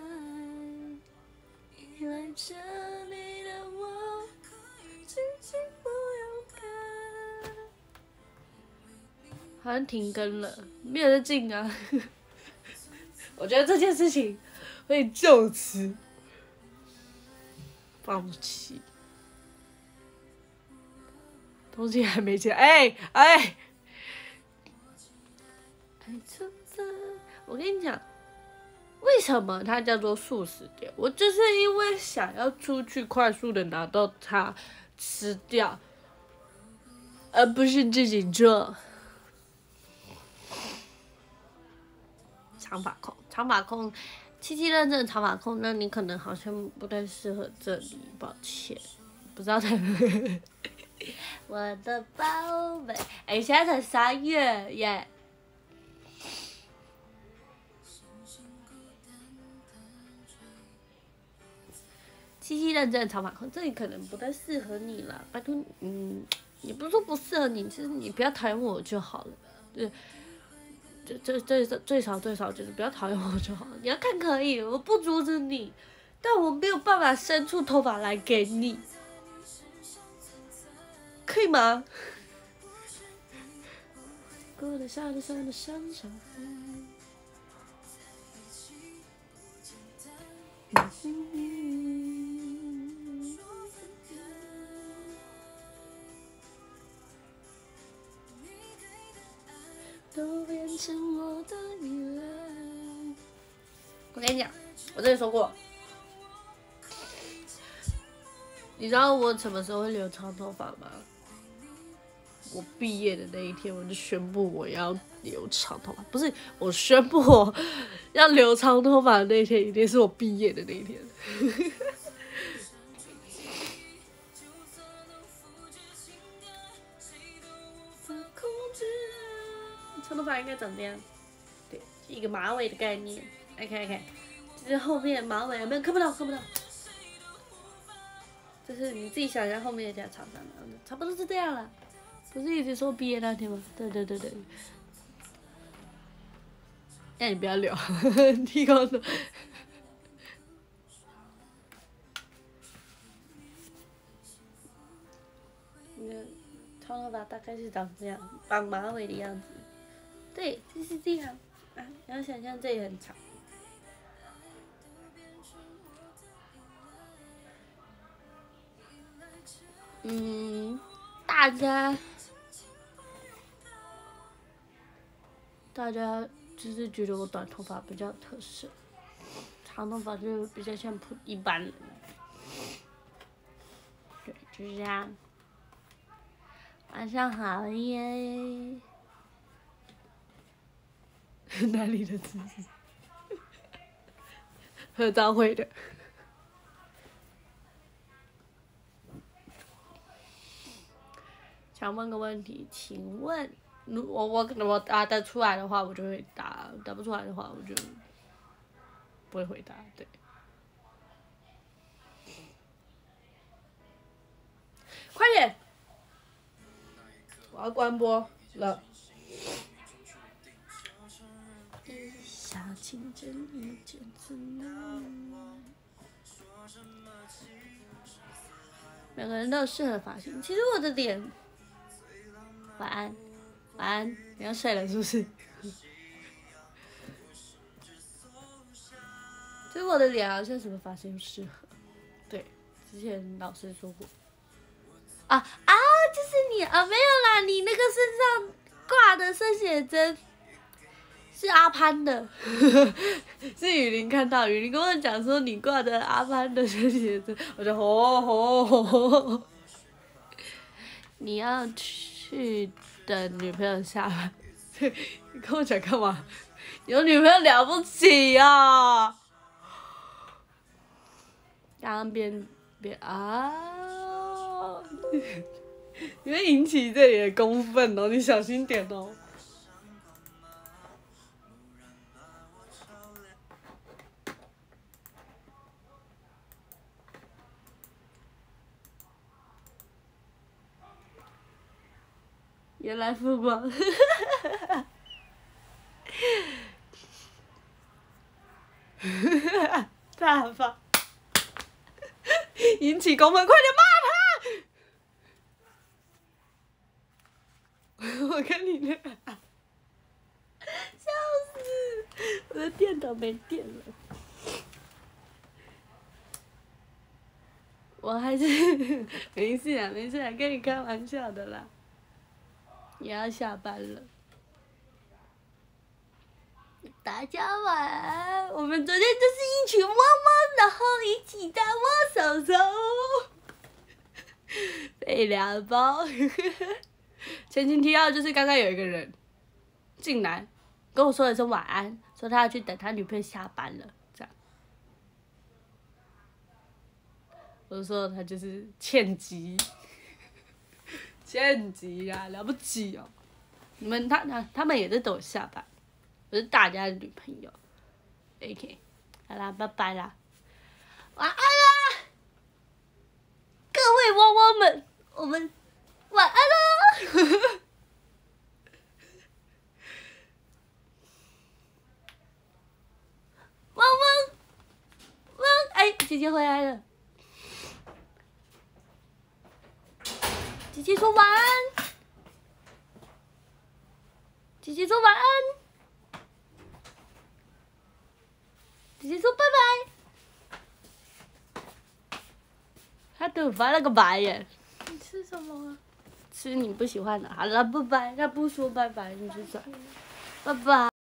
S1: 依赖着你的我，紧紧不勇敢。好像停更了，没有在进啊。我觉得这件事情会就此放弃。东西还没进，哎！爱存在，我跟你讲，为什么它叫做速食店？我就是因为想要出去快速的拿到它吃掉，而不是自己做。长发控，长发控，77认证长发控，那你可能好像不太适合这里，抱歉，不知道在哪。我的宝贝，哎，现在才3月耶。77认证长发控，这里可能不太适合你啦，拜托，也不是说不适合你，其实你不要讨厌我就好了，对。最少就是不要讨厌我就好了。你要看可以，我不阻止你，但我没有办法伸出头发来给你，可以吗？过得笑得像小孩。都变成我的依赖。我跟你讲，我之前说过，你知道我什么时候会留长头发吗？我毕业的那一天，我就宣布我要留长头发，不是我宣布我要留长头发的那一天，一定是我毕业的那一天。长头发应该长这样，对，一个马尾的概念。OK， 就是后面马尾有没有看不到？就是你自己想象后面的长长的，差不多是这样了。不是一直说毕业那天吗？对。那你不要聊，提高的。你的长头发大概是长这样，绑马尾的样子。对，就是这样啊！然后想象这里很长。大家就是觉得我短头发比较有特色，长头发就比较像一般人。对，就是这样。晚上好耶。哪里的姿势？合照会的。想问个问题，请问，我答得出来的话，我就会答；答不出来的话，我就不会回答。对。快点！我要关播了。每个人都有适合的发型。其实我的脸，晚安，你要睡了是不是？其实我的脸好像什么发型适合。对，之前老师说过。就是你啊，没有啦，你那个身上挂的生写真。是阿潘的，是雨林看到，雨林跟我讲说你挂的阿潘的生写真，我就吼，你要去等女朋友下班，你跟我讲干嘛？有女朋友了不起啊！刚刚边你会引起这里的公愤哦，你小心点哦。 原来复光。大发，引起公愤，快点骂他！我跟你那个，笑死！我的电脑没电了。我还是没事啊，没事啊，跟你开玩笑的啦。也要下班了。大家晚安。我们昨天就是一群汪汪，然后一起在摸手手，被两包。前情提要就是刚刚有一个人进来跟我说了声晚安，说他要去等他女朋友下班了，这样。我就说他就是欠急，欠急啊，了不起哦！你们他们也是等我下班。我是大家的女朋友 ，OK， 好啦，拜拜啦，晚安啦，各位汪汪们，我们晚安喽。汪汪汪，哎，姐姐回来了，姐姐说晚安，姐姐说晚安。姐姐说拜拜，他对我翻了个白眼。你吃什么啊？吃你不喜欢的。好了，拜拜。他不说拜拜，你就算。拜拜。